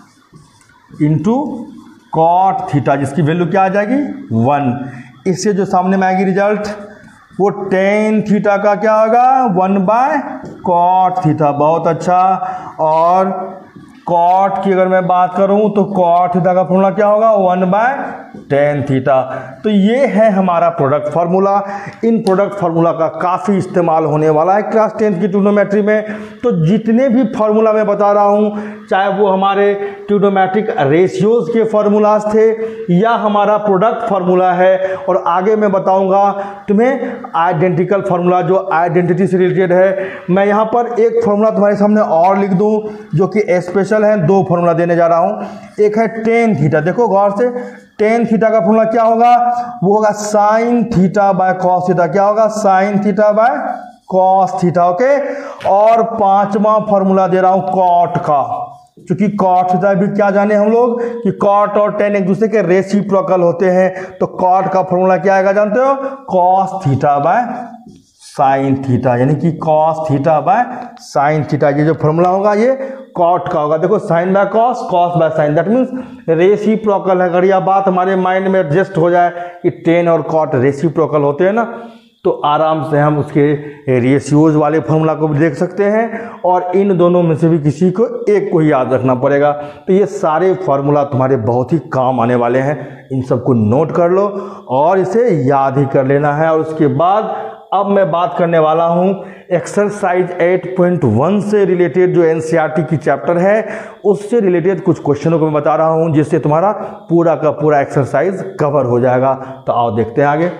into cot theta जिसकी वैल्यू क्या आ जाएगी, वन। इससे जो सामने में आएगी रिजल्ट वो टेन थीटा का क्या होगा, वन बाय कॉट थीटा। बहुत अच्छा। और कॉट की अगर मैं बात करूं तो कॉट थीटा का फॉर्मूला क्या होगा, वन बाय टेन थीटा। तो ये है हमारा प्रोडक्ट फार्मूला। इन प्रोडक्ट फार्मूला का काफ़ी इस्तेमाल होने वाला है क्लास टेंथ की ट्रिग्नोमेट्री में। तो जितने भी फार्मूला मैं बता रहा हूँ, चाहे वो हमारे ट्रिग्नोमेट्रिक रेशियोज के फार्मूलाज थे या हमारा प्रोडक्ट फार्मूला है, और आगे मैं बताऊंगा तुम्हें आइडेंटिकल फार्मूला जो आइडेंटिटी से रिलेटेड है। मैं यहाँ पर एक फार्मूला तुम्हारे सामने और लिख दूँ जो कि स्पेशल है, दो फार्मूला देने जा रहा हूँ। एक है टेन थीटा, देखो गौर से, टेन थीटा का फॉर्मूला क्या होगा, वो होगा sine theta by cos theta. क्या होगा, sine theta by cos theta. Okay, और पांचवा फॉर्मूला दे रहा हूं कॉट का, क्योंकि कॉट थीटा भी क्या जाने हम लोग कि कॉट और टेन एक दूसरे के रेसिप्रोकल होते हैं। तो कॉट का फॉर्मूला क्या आएगा जानते हो, cos theta by sine theta, यानी कि cos theta by sine theta. ये जो फॉर्मूला होगा ये कॉट का होगा। देखो sine by cos, cos by sine, that means reciprocal है। अगर यह बात हमारे माइंड में एडजस्ट हो जाए कि टेन और कॉट रेसिप्रोकल होते हैं ना, तो आराम से हम उसके रेशियोज वाले फॉर्मूला को भी देख सकते हैं, और इन दोनों में से भी किसी को एक को ही याद रखना पड़ेगा। तो ये सारे फार्मूला तुम्हारे बहुत ही काम आने वाले हैं, इन सबको नोट कर लो और इसे याद ही कर लेना है। और उसके बाद अब मैं बात करने वाला हूं एक्सरसाइज एट पॉइंट वन से रिलेटेड, जो एनसीईआरटी की चैप्टर है उससे रिलेटेड कुछ क्वेश्चनों को मैं बता रहा हूं, जिससे तुम्हारा पूरा का पूरा एक्सरसाइज कवर हो जाएगा। तो आओ देखते हैं आगे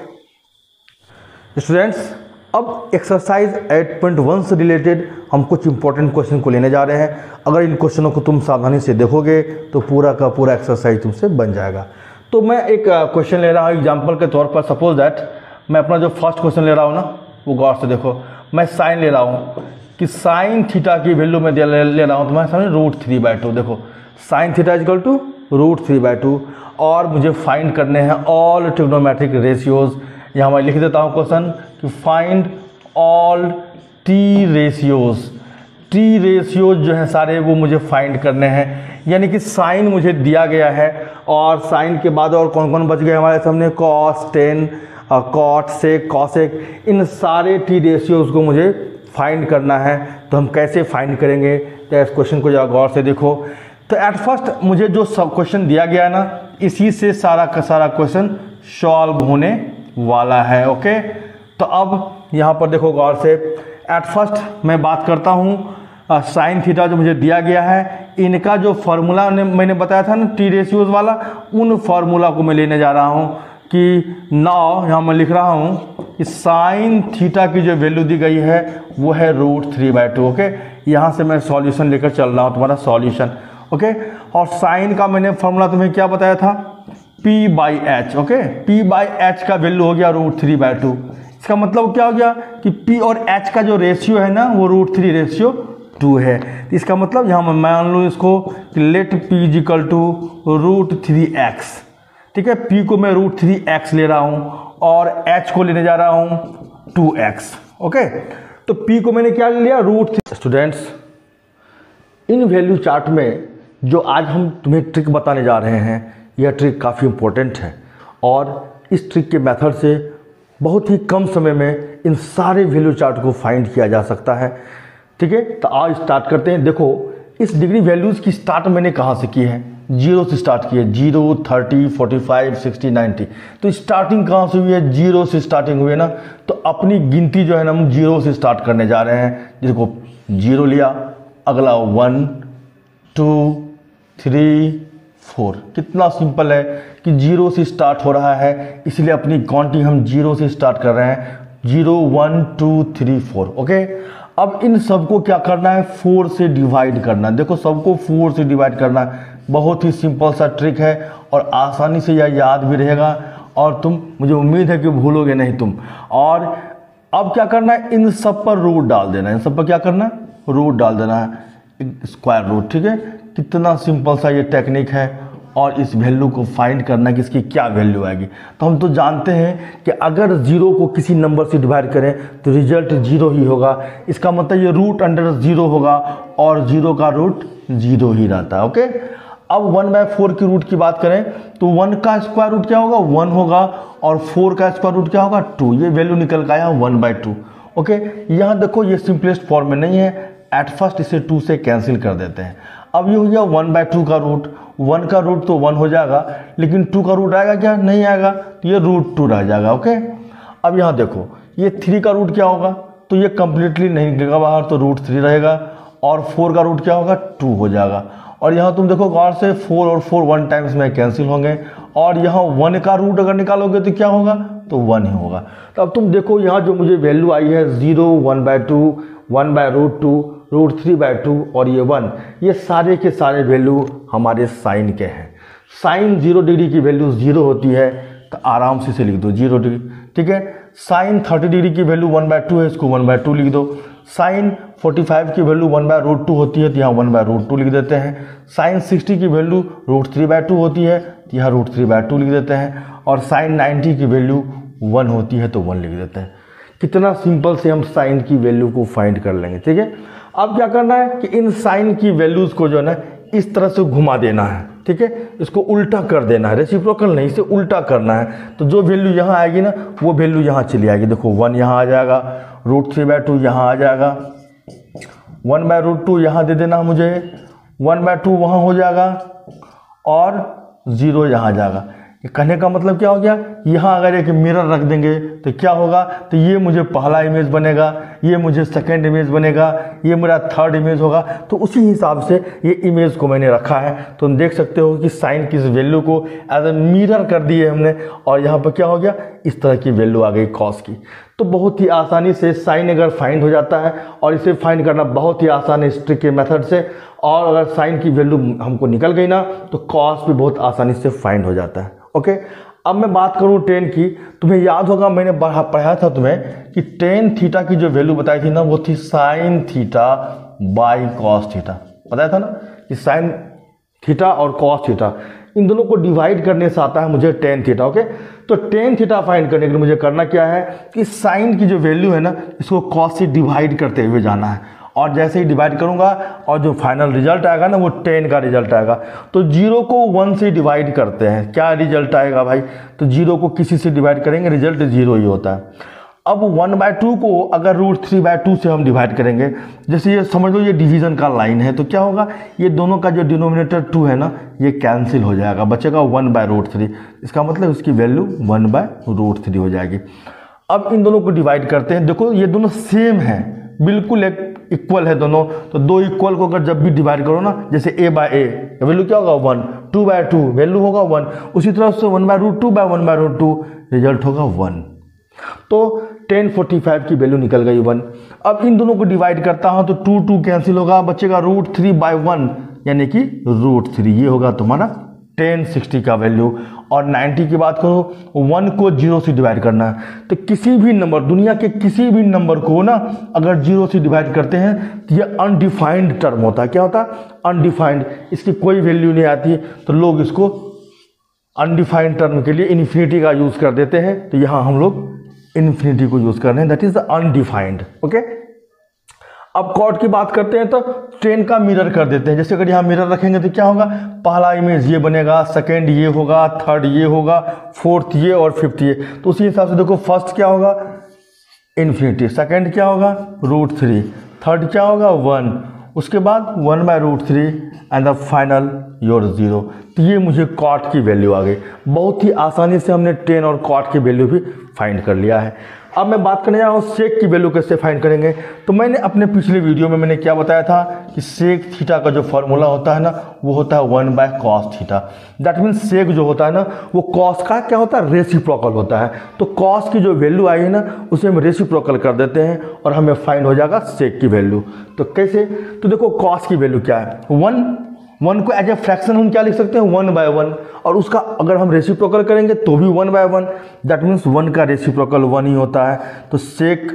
स्टूडेंट्स। अब एक्सरसाइज एट पॉइंट वन से रिलेटेड हम कुछ इंपॉर्टेंट क्वेश्चन को लेने जा रहे हैं। अगर इन क्वेश्चनों को तुम सावधानी से देखोगे तो पूरा का पूरा एक्सरसाइज तुमसे बन जाएगा। तो मैं एक क्वेश्चन ले रहा हूँ एग्जाम्पल के तौर पर। सपोज दैट मैं अपना जो फर्स्ट क्वेश्चन ले रहा हूँ ना, वो गौर से देखो, मैं साइन ले रहा हूँ कि साइन थीटा की वैल्यू में ले, ले रहा हूँ तुम्हारे सामने रूट थ्री बाई टू। देखो sine theta equal to root three by two, और मुझे फाइंड करने हैं ऑल ट्रिग्नोमेट्रिक रेशियोज। यहाँ मैं लिख देता हूँ क्वेश्चन कि find all T ratios. T ratios जो है सारे वो मुझे फाइंड करने हैं, यानी कि साइन मुझे दिया गया है, और साइन के बाद और कौन कौन बच गए हमारे सामने, cos, tan, cot, sec, cosec, इन सारे टी रेशियोज को मुझे फाइंड करना है। तो हम कैसे फाइंड करेंगे, तो इस क्वेश्चन को जरा गौर से देखो। तो एट फर्स्ट मुझे जो सब क्वेश्चन दिया गया है ना, इसी से सारा का सारा क्वेश्चन सॉल्व होने वाला है। ओके, तो अब यहाँ पर देखो गौर से, एट फर्स्ट मैं बात करता हूँ साइन थीटा जो मुझे दिया गया है, इनका जो फार्मूला मैंने बताया था ना टी रेशियोज वाला, उन फार्मूला को मैं लेने जा रहा हूँ कि नाउ यहाँ मैं लिख रहा हूँ कि साइन थीटा की जो वैल्यू दी गई है वो है root three by two. Okay, यहाँ से मैं सॉल्यूशन लेकर चल रहा हूँ, तुम्हारा सॉल्यूशन। ओके। और साइन का मैंने फॉर्मूला तुम्हें क्या बताया था, P by H. Okay, P by H का वैल्यू हो गया रूट थ्री बाई टू। इसका मतलब क्या हो गया कि पी और एच का जो रेशियो है ना वो रूट थ्री रेशियो टू है। इसका मतलब यहाँ मैं मान लूँ इसको कि let P is equal to root three X. ठीक है, पी को मैं रूट थ्री एक्स ले रहा हूँ और एच को लेने जा रहा हूँ टू एक्स। ओके, तो पी को मैंने क्या ले लिया, रूट थ्री। स्टूडेंट्स, इन वैल्यू चार्ट में जो आज हम तुम्हें ट्रिक बताने जा रहे हैं, यह ट्रिक काफ़ी इम्पोर्टेंट है और इस ट्रिक के मेथड से बहुत ही कम समय में इन सारे वैल्यू चार्ट को फाइंड किया जा सकता है। ठीक है, तो आज स्टार्ट करते हैं। देखो, इस डिग्री वैल्यूज़ की स्टार्ट मैंने कहाँ से की है, जीरो से स्टार्ट की है। Zero, thirty, forty five, sixty, ninety. तो स्टार्टिंग कहाँ से हुई है, जीरो से स्टार्टिंग हुई है ना। तो अपनी गिनती जो है ना हम जीरो से स्टार्ट करने जा रहे हैं। जिसको जीरो लिया, अगला वन, टू, थ्री, फोर। कितना सिंपल है कि जीरो से स्टार्ट हो रहा है, इसलिए अपनी काउंटिंग हम जीरो से स्टार्ट कर रहे हैं। Zero, one, two, three, four. Okay, अब इन सबको क्या करना है, फोर से डिवाइड करना। देखो, सबको फोर से डिवाइड करना बहुत ही सिंपल सा ट्रिक है और आसानी से यह याद भी रहेगा और तुम, मुझे उम्मीद है कि भूलोगे नहीं तुम। और अब क्या करना है, इन सब पर रूट डाल देना है। इन सब पर क्या करना है, रूट डाल देना है, स्क्वायर रूट। ठीक है, कितना सिंपल सा ये टेक्निक है और इस वैल्यू को फाइंड करना कि इसकी क्या वैल्यू आएगी। तो हम तो जानते हैं कि अगर जीरो को किसी नंबर से डिवाइड करें तो रिजल्ट जीरो ही होगा। इसका मतलब ये रूट अंडर जीरो होगा और जीरो का रूट जीरो ही रहता है। ओके, अब वन बाय फोर की रूट की बात करें तो वन का स्क्वायर रूट क्या होगा, वन होगा और फोर का स्क्वायर रूट क्या होगा, टू। ये वैल्यू निकल के आया वन बाई टू। ओके, यहाँ देखो ये सिंपलेस्ट फॉर्म में नहीं है, एट फर्स्ट इसे टू से कैंसिल कर देते हैं। अब ये हो गया वन बाई टू का रूट। वन का रूट तो वन हो जाएगा, लेकिन टू का रूट आएगा क्या, नहीं आएगा, तो ये रूट टू रह जाएगा। ओके, अब यहाँ देखो ये थ्री का रूट क्या होगा, तो ये कंप्लीटली नहीं निकलेगा बाहर, तो रूट थ्री रहेगा। और फोर का रूट क्या होगा, टू हो जाएगा। और यहाँ तुम देखो गौर से, फोर और फोर वन टाइम्स में कैंसिल होंगे और यहाँ वन का रूट अगर निकालोगे तो क्या होगा, तो वन ही होगा। तो अब तुम देखो यहाँ जो मुझे वैल्यू आई है zero, one by two, one by root two, root three by two और ये वन, ये सारे के सारे वैल्यू हमारे साइन के हैं। साइन जीरो डिग्री की वैल्यू जीरो होती है, तो आराम से इसे लिख दो जीरो डिग्री। ठीक है, साइन थर्टी डिग्री की वैल्यू वन बाय टू है, इसको वन बाय टू लिख दो। साइन फोर्टी फाइव की value one by root two होती है, तो यहाँ वन बाय रूट टू लिख देते हैं। साइन सिक्सटी की value root three by two होती है, तो यहाँ रूट थ्री बाय टू लिख देते हैं। और साइन नाइन्टी की वैल्यू वन होती है, तो वन लिख देते हैं। कितना सिंपल से हम साइन की वैल्यू को फाइंड कर लेंगे। ठीक है, अब क्या करना है कि इन साइन की वैल्यूज़ को जो है ना इस तरह से घुमा देना है। ठीक है, इसको उल्टा कर देना है, रेसिप्रोकल नहीं, इसे उल्टा करना है। तो जो वैल्यू यहाँ आएगी ना वो वैल्यू यहाँ चली आएगी। देखो वन यहाँ आ जाएगा, रूट थ्री बाय टू यहाँ आ जाएगा, वन बाय रूट टू यहाँ दे देना मुझे, वन बाय टू वहाँ हो जाएगा और ज़ीरो यहाँ आ जाएगा। कहने का मतलब क्या हो गया, यहाँ अगर एक मिरर रख देंगे तो क्या होगा, तो ये मुझे पहला इमेज बनेगा, ये मुझे सेकंड इमेज बनेगा, ये मेरा थर्ड इमेज होगा। तो उसी हिसाब से ये इमेज को मैंने रखा है। तो तुम देख सकते हो कि साइन की इस वैल्यू को एज ए मिरर कर दिए हमने और यहाँ पर क्या हो गया, इस तरह की वैल्यू आ गई कॉस की। तो बहुत ही आसानी से साइन अगर फाइंड हो जाता है और इसे फाइंड करना बहुत ही आसान है इस ट्रिक के मेथड से। और अगर साइन की वैल्यू हमको निकल गई ना तो कॉस भी बहुत आसानी से फाइंड हो जाता है। ओके, अब मैं बात करूं टेन की। तुम्हें याद होगा मैंने पढ़ाया था तुम्हें कि टेन थीटा की जो वैल्यू बताई थी ना वो थी sine theta by cos theta. बताया था ना कि साइन थीटा और कॉस थीटा इन दोनों को डिवाइड करने से आता है मुझे टेन थीटा। ओके, तो टेन थीटा फाइंड करने के लिए मुझे करना क्या है कि साइन की जो वैल्यू है ना इसको कॉस से डिवाइड करते हुए जाना है। और जैसे ही डिवाइड करूंगा और जो फाइनल रिजल्ट आएगा ना वो टेन का रिजल्ट आएगा। तो जीरो को वन से डिवाइड करते हैं, क्या रिजल्ट आएगा भाई, तो जीरो को किसी से डिवाइड करेंगे रिजल्ट जीरो ही होता है। अब वन बाय टू को अगर रूट थ्री बाय टू से हम डिवाइड करेंगे, जैसे ये समझ लो ये डिवीजन का लाइन है, तो क्या होगा, ये दोनों का जो डिनोमिनेटर टू है ना ये कैंसिल हो जाएगा, बचेगा वन बाय रूट थ्री। इसका मतलब इसकी value one by root three हो जाएगी। अब इन दोनों को डिवाइड करते हैं। देखो ये दोनों सेम है, बिल्कुल एक इक्वल है दोनों। तो दो इक्वल को अगर जब भी डिवाइड करो ना, जैसे ए बाय ए वैल्यू क्या होगा one, two by two value होगा वन, उसी तरह से one by root two by one by root two result होगा वन। तो टेन फोर्टी फाइव की वैल्यू निकल गई वन। अब इन दोनों को डिवाइड करता हूं तो टू टू कैंसिल होगा, बचेगा रूट थ्री बाय वन, यानी कि रूट थ्री, ये होगा तुम्हारा टेन सिक्सटी का वैल्यू। और नाइन्टी की बात करो, वन को जीरो से डिवाइड करना है, तो किसी भी नंबर, दुनिया के किसी भी नंबर को ना अगर जीरो से डिवाइड करते हैं तो ये अनडिफाइंड टर्म होता है। क्या होता है? अनडिफाइंड, इसकी कोई वैल्यू नहीं आती, तो लोग इसको अनडिफाइंड टर्म के लिए इन्फिनिटी का यूज़ कर देते हैं। तो यहाँ हम लोग इन्फिनिटी को यूज़ कर रहे हैं, that is the undefined. Okay, अब कॉर्ड की बात करते हैं तो टेन का मिरर कर देते हैं। जैसे अगर यहाँ मिरर रखेंगे तो क्या होगा, पहला इमेज ये बनेगा, सेकेंड ये होगा, थर्ड ये होगा, फोर्थ ये और फिफ्थ ये। तो उसी हिसाब से देखो, फर्स्ट क्या होगा, इन्फिनिटी, सेकेंड क्या होगा, रूट थ्री, थर्ड क्या होगा, वन, उसके बाद one by root three and the final your zero. तो ये मुझे कॉट की वैल्यू आ गई। बहुत ही आसानी से हमने टेन और कॉट की वैल्यू भी फाइंड कर लिया है। अब मैं बात करने जा रहा हूँ सेक की वैल्यू कैसे फाइंड करेंगे। तो मैंने अपने पिछले वीडियो में मैंने क्या बताया था कि सेक थीटा का जो फॉर्मूला होता है ना, वो होता है one by cos theta. That means sec जो होता है ना, वो कॉस का क्या होता है, रेसिप्रोकल होता है। तो कॉस की जो वैल्यू आई है ना, उसे हम रेसिप्रोकल कर देते हैं और हमें फाइंड हो जाएगा सेक की वैल्यू। तो कैसे, तो देखो कॉस की वैल्यू क्या है, वन, वन को एज ए फ्रैक्शन हम क्या लिख सकते हैं, वन बाय वन, और उसका अगर हम रेसिप्रोकल करेंगे तो भी one by one. That means one का रेसिप्रोकल वन ही होता है। तो सेक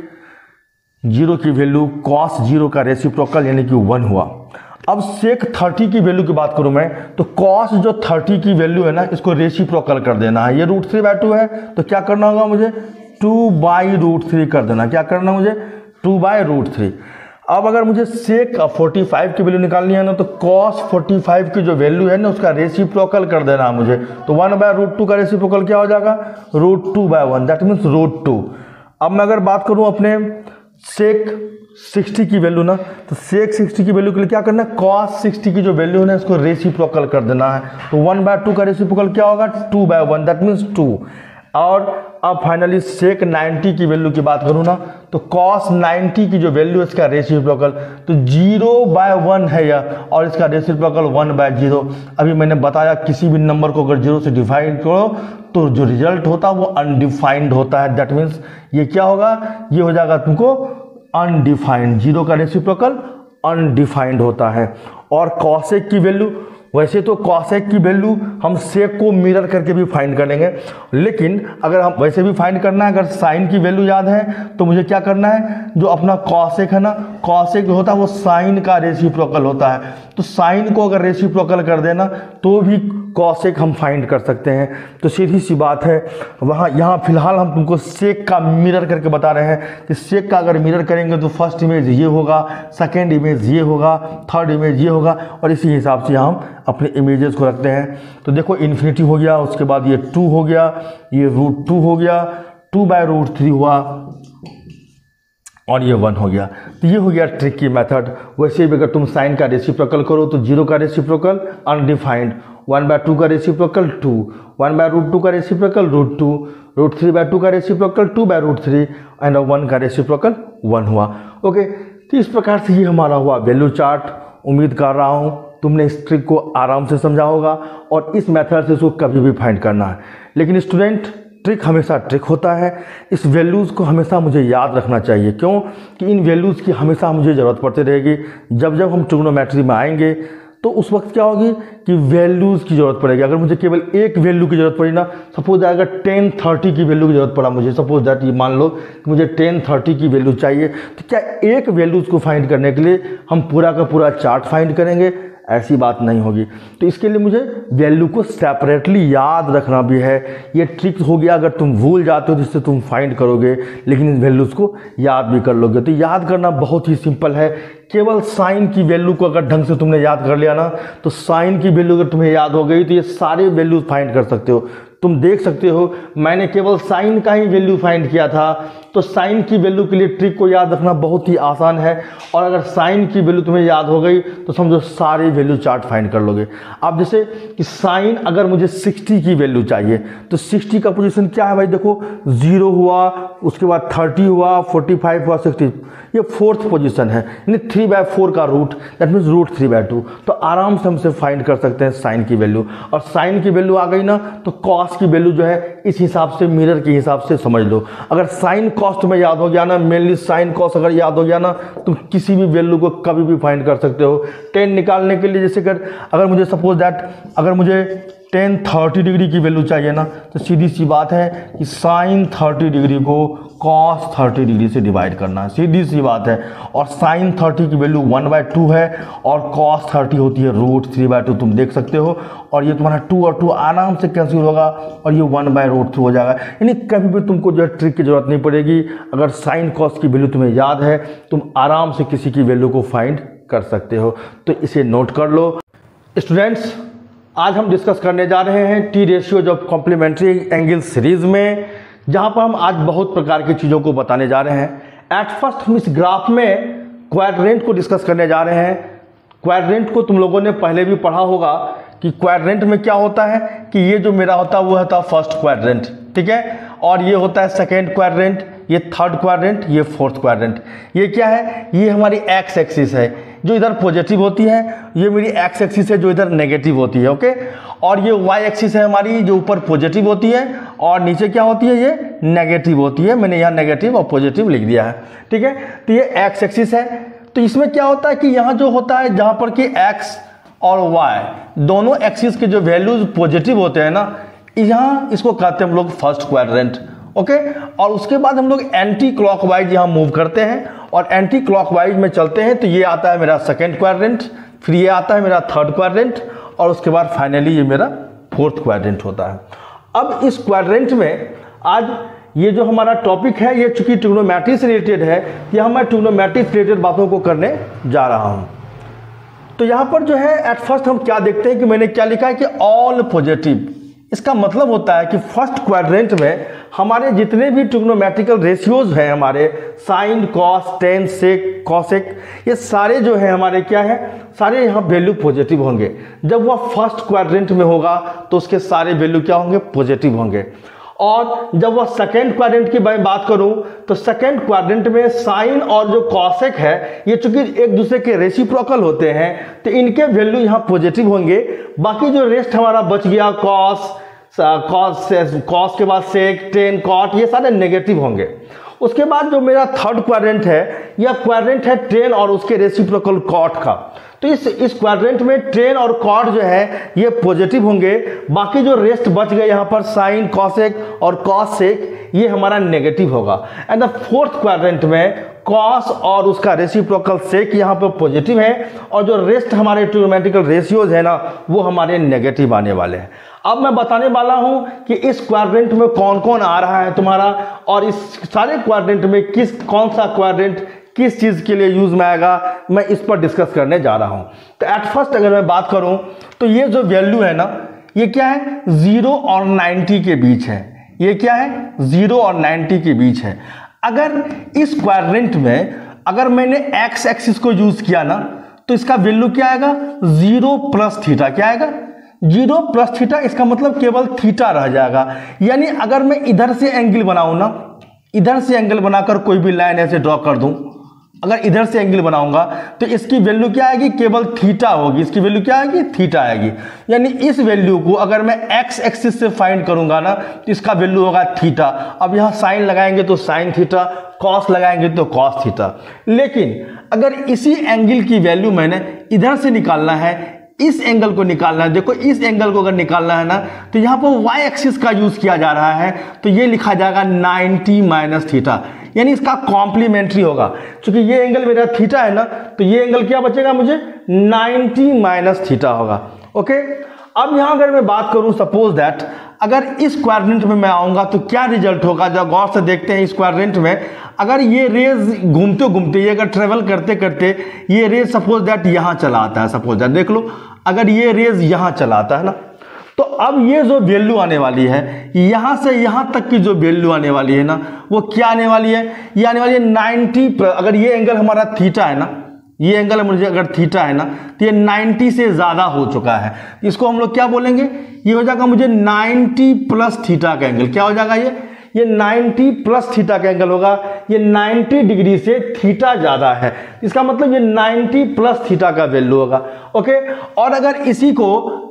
जीरो की वैल्यू कॉस जीरो का रेसिप्रोकल यानी कि वन हुआ। अब सेक थर्टी की वैल्यू की बात करूं मैं, तो कॉस जो थर्टी की वैल्यू है ना, इसको रेसिप्रोकल कर देना है। ये रूट थ्री बाय टू है, तो क्या करना होगा मुझे, टू बाई रूट थ्री कर देना। क्या करना मुझे, टू बाई रूट थ्री। अब अगर मुझे सेक फोर्टी फाइव की वैल्यू निकालनी है ना, तो कॉस फोर्टी फाइव की जो वैल्यू है ना, उसका रेसिप्रोकल कर देना है मुझे। तो वन बाय रूट टू का रेसिप्रोकल क्या हो जाएगा, root two by one, that means root two. अब मैं अगर बात करूं अपने सेक सिक्सटी की वैल्यू ना, तो सेक सिक्सटी की वैल्यू के लिए क्या करना है, कॉस सिक्सटी की जो वैल्यू है ना, इसको रेसिप्रोकल कर देना है। तो वन बाय टू का रेसिप्रोकल क्या होगा, two by one, that means two. और अब फाइनली सेक नाइन्टी की वैल्यू की बात करूं ना, तो कॉस नाइन्टी की जो वैल्यू है इसका रेसिप्रोकल, तो जीरो बाय वन है यह, और इसका रेसिप्रोकल वन बाय जीरो। अभी मैंने बताया किसी भी नंबर को अगर जीरो से डिवाइड करो तो जो रिजल्ट होता है वो अनडिफाइंड होता है। दैट मीन्स ये क्या होगा, ये हो जाएगा तुमको अनडिफाइंड, जीरो का रेसिप्रोकल अनडिफाइंड होता है। और कॉसेक की वैल्यू, वैसे तो कॉसेक की वैल्यू हम सेक को मिरर करके भी फाइंड करेंगे, लेकिन अगर हम वैसे भी फाइंड करना है, अगर साइन की वैल्यू याद है तो मुझे क्या करना है, जो अपना कॉसेक है ना, कॉसेक जो होता है वो साइन का रेसिप्रोकल होता है। तो साइन को अगर रेसिप्रोकल कर देना तो भी कॉसेक हम फाइंड कर सकते हैं। तो सीधी सी बात है, वहाँ यहाँ फिलहाल हम तुमको सेक का मिरर करके बता रहे हैं कि सेक का अगर मिरर करेंगे तो फर्स्ट इमेज ये होगा, सेकेंड इमेज ये होगा, थर्ड इमेज ये होगा, और इसी हिसाब से हम अपने इमेजेस को रखते हैं। तो देखो इन्फिनिटी हो गया, उसके बाद ये टू हो गया, ये रूट टू हो गया, टू बाय रूट थ्री हुआ, और ये वन हो गया। तो ये हो गया ट्रिक की मेथड। वैसे भी अगर तुम साइन का रेसिप्रोकल करो तो जीरो का reciprocal undefined, one by two का reciprocal two, one by root two का reciprocal root two, root three by two का reciprocal two by root three, and one का रेसिप्रोकल वन हुआ। ओके, तो इस प्रकार से ये हमारा हुआ वैल्यू चार्ट। उम्मीद कर रहा हूँ तुमने इस ट्रिक को आराम से समझा होगा और इस मेथड से इसको कभी भी फाइंड करना है। लेकिन स्टूडेंट, ट्रिक हमेशा ट्रिक होता है। इस वैल्यूज़ को हमेशा मुझे याद रखना चाहिए, क्यों कि इन वैल्यूज़ की हमेशा मुझे ज़रूरत पड़ती रहेगी। जब जब हम ट्रिग्नोमेट्री में आएंगे तो उस वक्त क्या होगी कि वैल्यूज़ की ज़रूरत पड़ेगी। अगर मुझे केवल एक वैल्यू की ज़रूरत पड़ी ना, सपोज अगर टेन थर्टी की वैल्यू की ज़रूरत पड़ा मुझे, सपोज दैट ये मान लो कि मुझे टेन थर्टी की वैल्यू चाहिए, तो क्या एक वैल्यूज़ को फाइंड करने के लिए हम पूरा का पूरा चार्ट फाइंड करेंगे? ऐसी बात नहीं होगी। तो इसके लिए मुझे वैल्यू को सेपरेटली याद रखना भी है। ये ट्रिक हो गया अगर तुम भूल जाते हो जिससे तुम फाइंड करोगे, लेकिन इन वैल्यूज़ को याद भी कर लोगे। तो याद करना बहुत ही सिंपल है। केवल साइन की वैल्यू को अगर ढंग से तुमने याद कर लिया ना, तो साइन की वैल्यू अगर तुम्हें याद हो गई तो ये सारे वैल्यूज फाइंड कर सकते हो। तुम देख सकते हो मैंने केवल साइन का ही वैल्यू फाइंड किया था। तो साइन की वैल्यू के लिए ट्रिक को याद रखना बहुत ही आसान है, और अगर साइन की वैल्यू तुम्हें याद हो गई तो समझो सारे वैल्यू चार्ट फाइंड कर लोगे। अब जैसे कि साइन अगर मुझे सिक्सटी की वैल्यू चाहिए, तो सिक्सटी का पोजीशन क्या है भाई, देखो जीरो हुआ, उसके बाद थर्टी हुआ, फोर्टी फाइव हुआ, सिक्सटी, ये फोर्थ पोजीशन है, यानी थ्री बाय फोर का root, that means root three by two. तो आराम से हमसे फाइंड कर सकते हैं साइन की वैल्यू। और साइन की वैल्यू आ गई ना, तो कॉस कॉस की वैल्यू जो है इस हिसाब से मिरर के हिसाब से समझ लो। अगर साइन कॉस तुम्हें याद हो गया ना, मेनली साइन कॉस अगर याद हो गया ना, तुम किसी भी वैल्यू को कभी भी फाइंड कर सकते हो। टेन निकालने के लिए जैसे कर अगर मुझे सपोज दैट अगर मुझे टेन थर्टी डिग्री की वैल्यू चाहिए ना, तो सीधी सी बात है कि साइन थर्टी डिग्री को कॉस थर्टी डिग्री से डिवाइड करना है, सीधी सी बात है। और साइन थर्टी की वैल्यू वन बाय टू है और कॉस थर्टी होती है रूट थ्री बाय टू, तुम देख सकते हो। और ये तुम्हारा टू और टू आराम से कैंसिल होगा और ये वन बाय रूट थ्री हो जाएगा। यानी कभी भी तुमको जो है ट्रिक की जरूरत नहीं पड़ेगी। अगर साइन कॉस की वैल्यू तुम्हें याद है, तुम आराम से किसी की वैल्यू को फाइंड कर सकते हो। तो इसे नोट कर लो। स्टूडेंट्स, आज हम डिस्कस करने जा रहे हैं T ratios of complementary angle series में, जहां पर हम आज बहुत प्रकार की चीज़ों को बताने जा रहे हैं। एट फर्स्ट हम इस ग्राफ में क्वाड्रेंट को डिस्कस करने जा रहे हैं। क्वाड्रेंट को तुम लोगों ने पहले भी पढ़ा होगा कि क्वाड्रेंट में क्या होता है कि ये जो मेरा होता है वो होता है फर्स्ट क्वाड्रेंट, ठीक है, और ये होता है सेकेंड क्वाड्रेंट, ये थर्ड क्वाड्रेंट, ये फोर्थ क्वाड्रेंट। ये क्या है, ये हमारी एक्स एक्सिस है जो इधर पॉजिटिव होती है, ये मेरी एक्स एक्सिस है जो इधर नेगेटिव होती है, ओके। और ये वाई एक्सिस है हमारी जो ऊपर पॉजिटिव होती है और नीचे क्या होती है, ये नेगेटिव होती है। मैंने यहाँ नेगेटिव और पॉजिटिव लिख दिया है, ठीक है। तो ये एक्स एक्सिस है। तो इसमें क्या होता है कि यहाँ जो होता है जहाँ पर कि एक्स और वाई दोनों एक्सिस के जो वैल्यूज पॉजिटिव होते हैं ना, यहाँ इसको कहते हैं हम लोग फर्स्ट क्वाड्रेंट, ओके। और उसके बाद हम लोग एंटी क्लॉकवाइज यहाँ मूव करते हैं और एंटी क्लॉकवाइज में चलते हैं। तो ये आता है मेरा सेकेंड क्वाड्रेंट, फिर ये आता है मेरा थर्ड क्वाड्रेंट और उसके बाद फाइनली ये मेरा फोर्थ क्वाड्रेंट होता है। अब इस क्वाड्रेंट में आज ये जो हमारा टॉपिक है, ये चूंकि ट्रिग्नोमेट्री से रिलेटेड है, यहाँ मैं ट्रिग्नोमेट्री से रिलेटेड बातों को करने जा रहा हूँ। तो यहाँ पर जो है एट फर्स्ट हम क्या देखते हैं कि मैंने क्या लिखा है कि ऑल पॉजिटिव। इसका मतलब होता है कि फर्स्ट क्वाड्रेंट में हमारे जितने भी ट्रिग्नोमेट्रिकल रेशियोज हैं, हमारे sine cos tan sec cosec, ये सारे जो है हमारे क्या है, सारे यहाँ वैल्यू पॉजिटिव होंगे। जब वह फर्स्ट क्वाड्रेंट में होगा तो उसके सारे वैल्यू क्या होंगे, पॉजिटिव होंगे। और जब वह सेकेंड क्वाड्रेंट की मैं बात करूं तो सेकेंड क्वाड्रेंट में साइन और जो कॉसेक है ये चूंकि एक दूसरे के रेसिप्रोकल होते हैं तो इनके वैल्यू यहाँ पॉजिटिव होंगे। बाकी जो रेस्ट हमारा बच गया कॉस कॉस कॉस के बाद सेक टेन कॉट, ये सारे नेगेटिव होंगे। उसके बाद जो मेरा थर्ड क्वाड्रेंट है, यह क्वाड्रेंट है टेन और उसके रेसिप्रोकल कॉट का। तो इस इस क्वाड्रेंट में टेन और कॉट जो है ये पॉजिटिव होंगे। बाकी जो रेस्ट बच गए यहाँ पर साइन कॉसेक और कॉस सेक, ये हमारा नेगेटिव होगा। एंड द फोर्थ क्वाड्रेंट में कॉस और उसका रेसिप्रोकल सेक यहाँ पर पॉजिटिव है और जो रेस्ट हमारे ट्रिग्नोमेट्रिकल रेशियोज है ना, वो हमारे नेगेटिव आने वाले हैं। अब मैं बताने वाला हूं कि इस क्वाड्रेंट में कौन कौन आ रहा है तुम्हारा, और इस सारे क्वाड्रेंट में किस कौन सा क्वाड्रेंट किस चीज के लिए यूज में आएगा, मैं इस पर डिस्कस करने जा रहा हूं। तो एट फर्स्ट अगर मैं बात करूं तो ये जो वैल्यू है ना, ये क्या है, जीरो और नाइन्टी के बीच है। ये क्या है, जीरो और नाइन्टी के बीच है। अगर इस क्वाड्रेंट में अगर मैंने एक्स एक्सिस को यूज किया ना, तो इसका वैल्यू क्या आएगा, जीरो प्लस थीटा। क्या आएगा, जीरो प्लस थीटा। इसका मतलब केवल थीटा रह जाएगा। यानी अगर मैं इधर से एंगल बनाऊं ना, इधर से एंगल बनाकर कोई भी लाइन ऐसे ड्रॉ कर दूं, अगर इधर से एंगल बनाऊंगा तो इसकी वैल्यू क्या आएगी, केवल थीटा होगी। इसकी वैल्यू क्या आएगी, थीटा आएगी। यानी इस वैल्यू को अगर मैं एक्स एक्सिस से फाइंड करूंगा ना, तो इसका वैल्यू होगा थीटा। अब यहाँ साइन लगाएंगे तो साइन थीटा, कॉस लगाएंगे तो कॉस थीटा। लेकिन अगर इसी एंगल की वैल्यू मैंने इधर से निकालना है, इस एंगल को निकालना है, देखो इस एंगल को अगर निकालना है ना, तो यहाँ पर वाई एक्सिस का यूज किया जा रहा है, तो ये लिखा जाएगा नाइन्टी माइनस थीटा। यानी इसका कॉम्प्लीमेंट्री होगा। क्योंकि ये एंगल मेरा थीटा है ना, तो ये एंगल क्या बचेगा मुझे, नाइन्टी माइनस थीटा होगा, ओके। अब यहाँ अगर मैं बात करूँ सपोज दैट अगर इस क्वाड्रेंट में मैं आऊँगा तो क्या रिजल्ट होगा, जब गौर से देखते हैं इस क्वाड्रेंट में, अगर ये रेज घूमते घूमते ये अगर ट्रेवल करते करते ये रेज सपोज दैट यहाँ चला आता है, सपोज दैट देख लो, अगर ये रेज यहाँ चला आता है ना, तो अब ये जो वैल्यू आने वाली है, यहाँ से यहाँ तक की जो वैल्यू आने वाली है ना, वो क्या आने वाली है, ये आने वाली है नाइन्टी। अगर ये एंगल हमारा थीटा है ना, ये एंगल मुझे अगर थीटा है ना, तो ये नाइन्टी से ज़्यादा हो चुका है। इसको हम लोग क्या बोलेंगे, ये हो जाएगा मुझे नाइन्टी प्लस थीटा का एंगल। क्या हो जाएगा ये ये नाइन्टी प्लस थीटा का एंगल होगा। ये नाइन्टी डिग्री से थीटा ज़्यादा है, इसका मतलब ये नाइन्टी प्लस थीटा का वैल्यू होगा, ओके। और अगर इसी को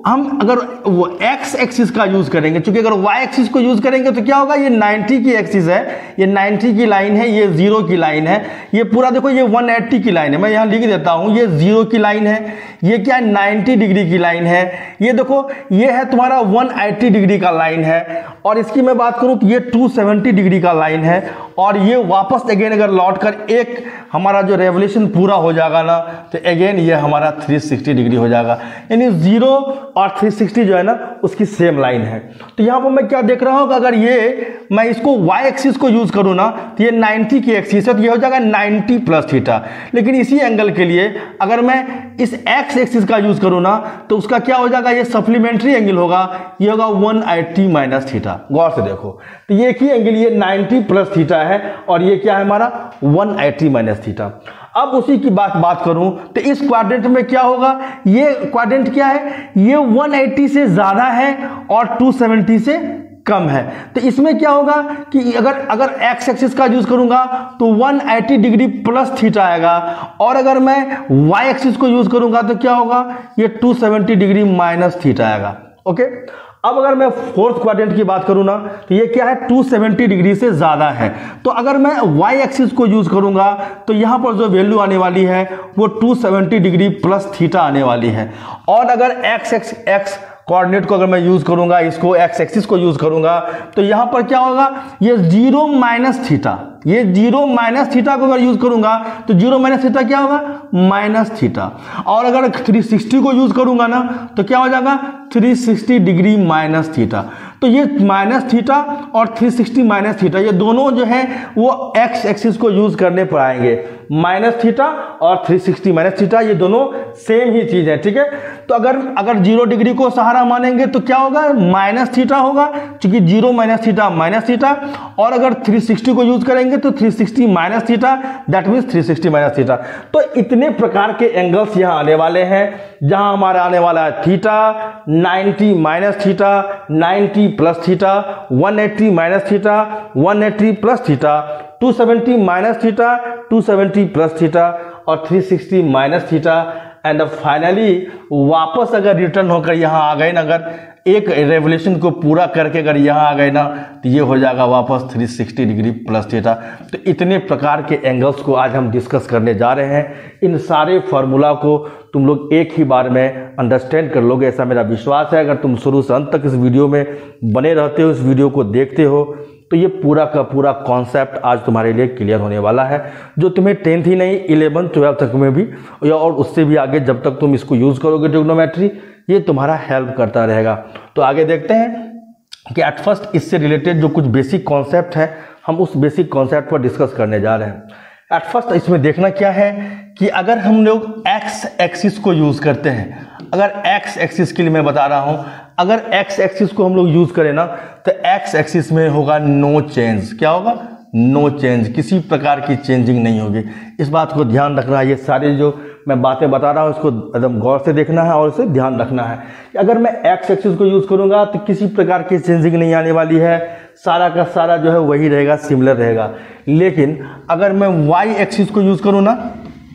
हम अगर वो एक्स एक्सिस का यूज करेंगे, क्योंकि अगर वाई एक्सिस को यूज करेंगे तो क्या होगा, ये नाइन्टी की एक्सिस है, ये नाइन्टी की लाइन है, ये जीरो की लाइन है, ये पूरा देखो ये वन एट्टी की लाइन है, मैं यहाँ लिख देता हूँ, ये जीरो की लाइन है, ये क्या है नाइन्टी डिग्री की लाइन है, ये देखो ये है तुम्हारा वन एट्टी डिग्री का लाइन है, और इसकी मैं बात करूँ तो ये टू सेवेंटी डिग्री का लाइन है, और ये वापस अगेन अगर लौट कर एक हमारा जो रेवोल्यूशन पूरा हो जाएगा ना, तो अगेन ये हमारा थ्री सिक्सटी डिग्री हो जाएगा, यानी जीरो और थ्री सिक्सटी जो है ना उसकी सेम लाइन है। तो यहाँ पर मैं क्या देख रहा हूँ कि अगर ये मैं इसको y एक्सिस को यूज करूँ ना, तो ये नाइन्टी की एक्सिस है, तो ये हो जाएगा नाइन्टी प्लस थीटा। लेकिन इसी एंगल के लिए अगर मैं इस x एक्सिस का यूज करूँ ना, तो उसका क्या हो जाएगा, ये सप्लीमेंट्री एंगल होगा, ये होगा वन एट्टी माइनस थीटा। गौर से देखो, तो ये एक ही एंगल, ये नाइन्टी प्लस थीटा है, और ये क्या है हमारा वन एट्टी माइनस थीटा। अब उसी की बात बात करूं तो इस क्वाड्रेंट में क्या होगा, ये क्वाड्रेंट क्या है, ये वन एट्टी से ज्यादा है और टू सेवेंटी से कम है। तो इसमें क्या होगा कि अगर अगर x एक्सिस का यूज करूंगा तो one eighty degree plus theta आएगा, और अगर मैं y एक्सिस को यूज करूंगा तो क्या होगा, ये two seventy degree minus theta आएगा। ओके, अब अगर मैं फोर्थ क्वाड्रेंट की बात करूं ना, तो ये क्या है टू सेवेंटी डिग्री से ज्यादा है, तो अगर मैं y एक्सिस को यूज करूंगा तो यहां पर जो वैल्यू आने वाली है वो two seventy degree plus theta आने वाली है। और अगर x एक्स x कोऑर्डिनेट को अगर मैं यूज करूंगा, इसको x एक्सिस को यूज करूंगा, तो यहां पर क्या होगा, ये जीरो माइनस थीटा, ये जीरो माइनस थीटा को अगर यूज करूंगा तो जीरो माइनस थीटा क्या होगा, माइनस थीटा। और अगर थ्री सिक्सटी को यूज करूंगा ना, तो क्या हो जाएगा three sixty degree minus theta. तो ये माइनस थीटा और थ्री सिक्सटी माइनस थीटा, ये दोनों जो है वो x एक्सिस को यूज करने पर आएंगे। माइनस थीटा और थ्री सिक्सटी माइनस थीटा, ये दोनों सेम ही चीज है, ठीक है। तो अगर अगर जीरो डिग्री को सहारा मानेंगे तो क्या होगा, माइनस थीटा होगा, क्योंकि zero minus theta minus theta, और अगर थ्री सिक्सटी को यूज करेंगे तो three sixty minus theta, that means three sixty minus theta. तो इतने प्रकार के एंगल्स यहाँ आने वाले हैं, जहां हमारा आने वाला है theta, ninety minus theta, ninety plus theta, one eighty minus theta, one eighty plus theta, two seventy minus theta, two seventy plus theta, और three sixty minus theta. And finally वापस अगर रिटर्न होकर यहाँ आ गए ना, अगर एक रेवोल्यूशन को पूरा करके अगर यहाँ आ गए ना, तो ये हो जाएगा वापस three sixty degree plus theta. तो इतने प्रकार के एंगल्स को आज हम डिस्कस करने जा रहे हैं। इन सारे फार्मूला को तुम लोग एक ही बार में अंडरस्टैंड कर लोगे, ऐसा मेरा विश्वास है। अगर तुम शुरू से अंत तक इस वीडियो में बने रहते हो, इस वीडियो को देखते हो, तो ये पूरा का पूरा कॉन्सेप्ट आज तुम्हारे लिए क्लियर होने वाला है, जो तुम्हें टेंथ ही नहीं इलेवन ट्वेल्थ तक में भी या और उससे भी आगे जब तक तुम इसको यूज़ करोगे ट्रिग्नोमेट्री, ये तुम्हारा हेल्प करता रहेगा। तो आगे देखते हैं कि एट फर्स्ट इससे रिलेटेड जो कुछ बेसिक कॉन्सेप्ट है, हम उस बेसिक कॉन्सेप्ट पर डिस्कस करने जा रहे हैं। एट फर्स्ट इसमें देखना क्या है कि अगर हम लोग एक्स एक्सिस को यूज़ करते हैं, अगर एक्स एक्सिस के लिए मैं बता रहा हूँ, अगर एक्स एक्सिस को हम लोग यूज़ करें ना, तो एक्स एक्सिस में होगा नो चेंज। क्या होगा, नो चेंज, किसी प्रकार की चेंजिंग नहीं होगी। इस बात को ध्यान रखना है। ये सारे जो मैं बातें बता रहा हूँ इसको एकदम गौर से देखना है और इसे ध्यान रखना है कि अगर मैं एक्स एक्सिस को यूज़ करूँगा तो किसी प्रकार की चेंजिंग नहीं आने वाली है, सारा का सारा जो है वही रहेगा, सिमिलर रहेगा। लेकिन अगर मैं वाई एक्सिस को यूज़ करूँ ना,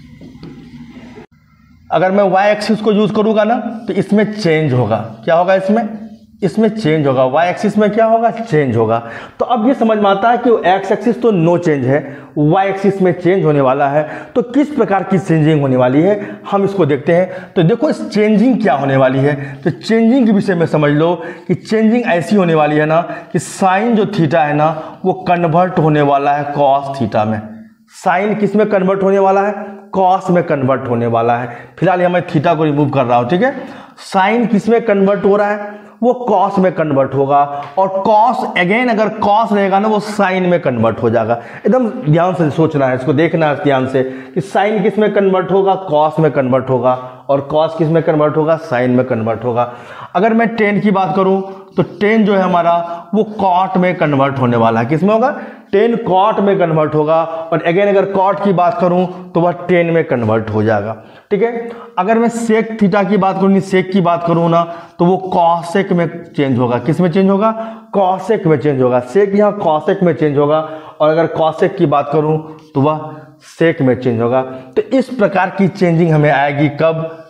अगर मैं y एक्सिस को यूज करूंगा ना, तो इसमें चेंज होगा। क्या होगा, इसमें इसमें चेंज होगा। y एक्सिस में क्या होगा, चेंज होगा। तो अब ये समझ में आता है कि x एक्सिस तो नो चेंज है, y एक्सिस में चेंज होने वाला है। तो किस प्रकार की चेंजिंग होने वाली है, हम इसको देखते हैं। तो देखो इस चेंजिंग क्या होने वाली है, तो चेंजिंग के विषय में समझ लो कि चेंजिंग ऐसी होने वाली है ना कि साइन जो थीटा है ना, वो कन्वर्ट होने वाला है कॉस थीटा में। साइन किस में कन्वर्ट होने वाला है, कॉस में कन्वर्ट होने वाला है। फिलहाल यहाँ मैं थीटा को रिमूव कर रहा हूँ, ठीक है। साइन किस में कन्वर्ट हो रहा है, वो कॉस में कन्वर्ट होगा, और कॉस अगेन अगर कॉस रहेगा ना, वो साइन में कन्वर्ट हो जाएगा। एकदम ध्यान से सोचना है, इसको देखना है ध्यान से कि साइन किस में कन्वर्ट होगा, कॉस में कन्वर्ट होगा, और कॉस किस में कन्वर्ट होगा, साइन में कन्वर्ट होगा। अगर मैं टेन की बात करूं तो टेन जो है हमारा वो कॉट में कन्वर्ट होने वाला है। किस में होगा, टेन कॉट में कन्वर्ट होगा, और अगेन अगर कॉट की बात करूं तो वह टेन में कन्वर्ट हो जाएगा, ठीक है। अगर मैं सेक थीटा की बात करूं, सेक की बात करूं ना, तो वो कॉसेक में चेंज होगा। किस में चेंज होगा, कॉसेक में चेंज होगा। सेक यहाँ कॉसेक में चेंज होगा, और अगर कॉसेक की बात करूं तो वह सेक में चेंज होगा। तो इस प्रकार की चेंजिंग हमें आएगी कब,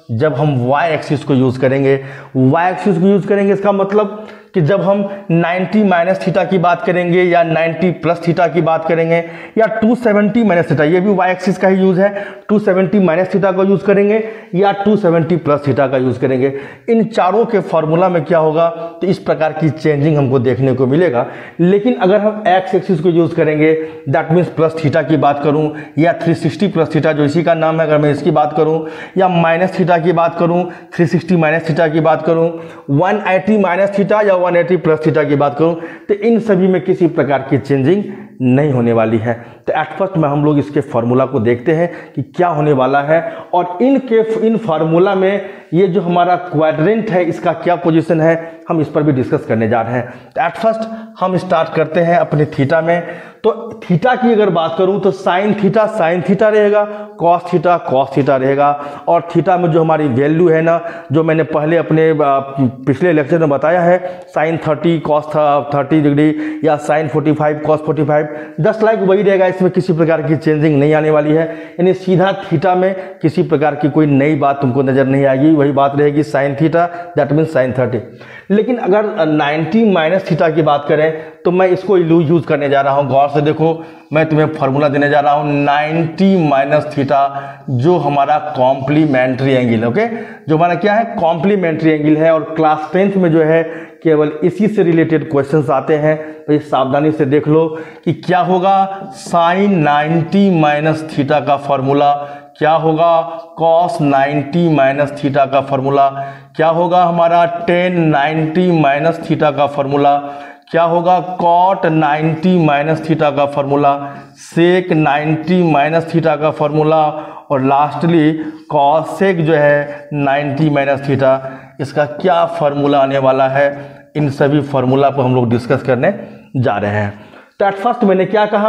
जब हम y एक्सिस को यूज़ करेंगे। y एक्सिस को यूज़ करेंगे इसका मतलब कि जब हम नब्बे माइनस थीटा की बात करेंगे या नब्बे प्लस थीटा की बात करेंगे या दो सौ सत्तर माइनस थीटा, ये भी y एक्सिस का ही यूज़ है, दो सौ सत्तर माइनस थीटा को यूज़ करेंगे या दो सौ सत्तर प्लस थीटा का यूज़ करेंगे। इन चारों के फॉर्मूला में क्या होगा, तो इस प्रकार की चेंजिंग हमको देखने को मिलेगा। लेकिन अगर हम x एक्सिस को यूज़ करेंगे, दैट मीन्स प्लस थीटा की बात करूं या तीन सौ साठ प्लस थीटा जो इसी का नाम है, अगर मैं इसकी बात करूं या माइनस थीटा की बात करूं, तीन सौ साठ माइनस थीटा की बात करूं, एक सौ अस्सी माइनस थीटा या एक सौ अस्सी प्लस थीटा की बात करूं, तो इन सभी में किसी प्रकार की चेंजिंग नहीं होने वाली है। तो एट फर्स्ट में हम लोग इसके फार्मूला को देखते हैं कि क्या होने वाला है, और इनके इन फार्मूला में ये जो हमारा क्वाड्रेंट है इसका क्या पोजीशन है, हम इस पर भी डिस्कस करने जा रहे हैं। तो एट फर्स्ट हम स्टार्ट करते हैं अपने थीटा में। तो थीटा की अगर बात करूं तो साइन थीटा साइन थीटा रहेगा, कॉस थीटा कॉस थीटा रहेगा, और थीटा में जो हमारी वैल्यू है ना, जो मैंने पहले अपने पिछले लेक्चर में बताया है, sine thirty cos thirty degree या sine forty five cos forty five, just like वही रहेगा, इसमें किसी प्रकार की चेंजिंग नहीं आने वाली है। यानी सीधा थीटा में किसी प्रकार की कोई नई बात तुमको नजर नहीं आएगी, वही बात रहेगी sine theta, that means sine thirty. लेकिन अगर नब्बे माइनस थीटा की बात करें तो मैं इसको यूज करने जा रहा हूं। गौर से देखो, मैं तुम्हें फॉर्मूला देने जा रहा हूं नब्बे माइनस थीटा, जो हमारा कॉम्प्लीमेंट्री एंगल, ओके, जो हमारा क्या है, कॉम्प्लीमेंट्री एंगल है। और क्लास टेंथ में जो है केवल इसी से रिलेटेड क्वेश्चंस आते हैं, तो ये सावधानी से देख लो कि क्या होगा साइन नब्बे माइनस थीटा का फॉर्मूला, क्या होगा कॉस नब्बे माइनस थीटा का फॉर्मूला, क्या होगा हमारा टेन नब्बे माइनस थीटा का फॉर्मूला, क्या होगा कॉट नब्बे माइनस थीटा का फॉर्मूला, सेक नब्बे माइनस थीटा का फॉर्मूला, और लास्टली कॉसेक जो है नब्बे माइनस थीटा, इसका क्या फॉर्मूला आने वाला है। इन सभी फॉर्मूला पर हम लोग डिस्कस करने जा रहे हैं। तो एट फर्स्ट मैंने क्या कहा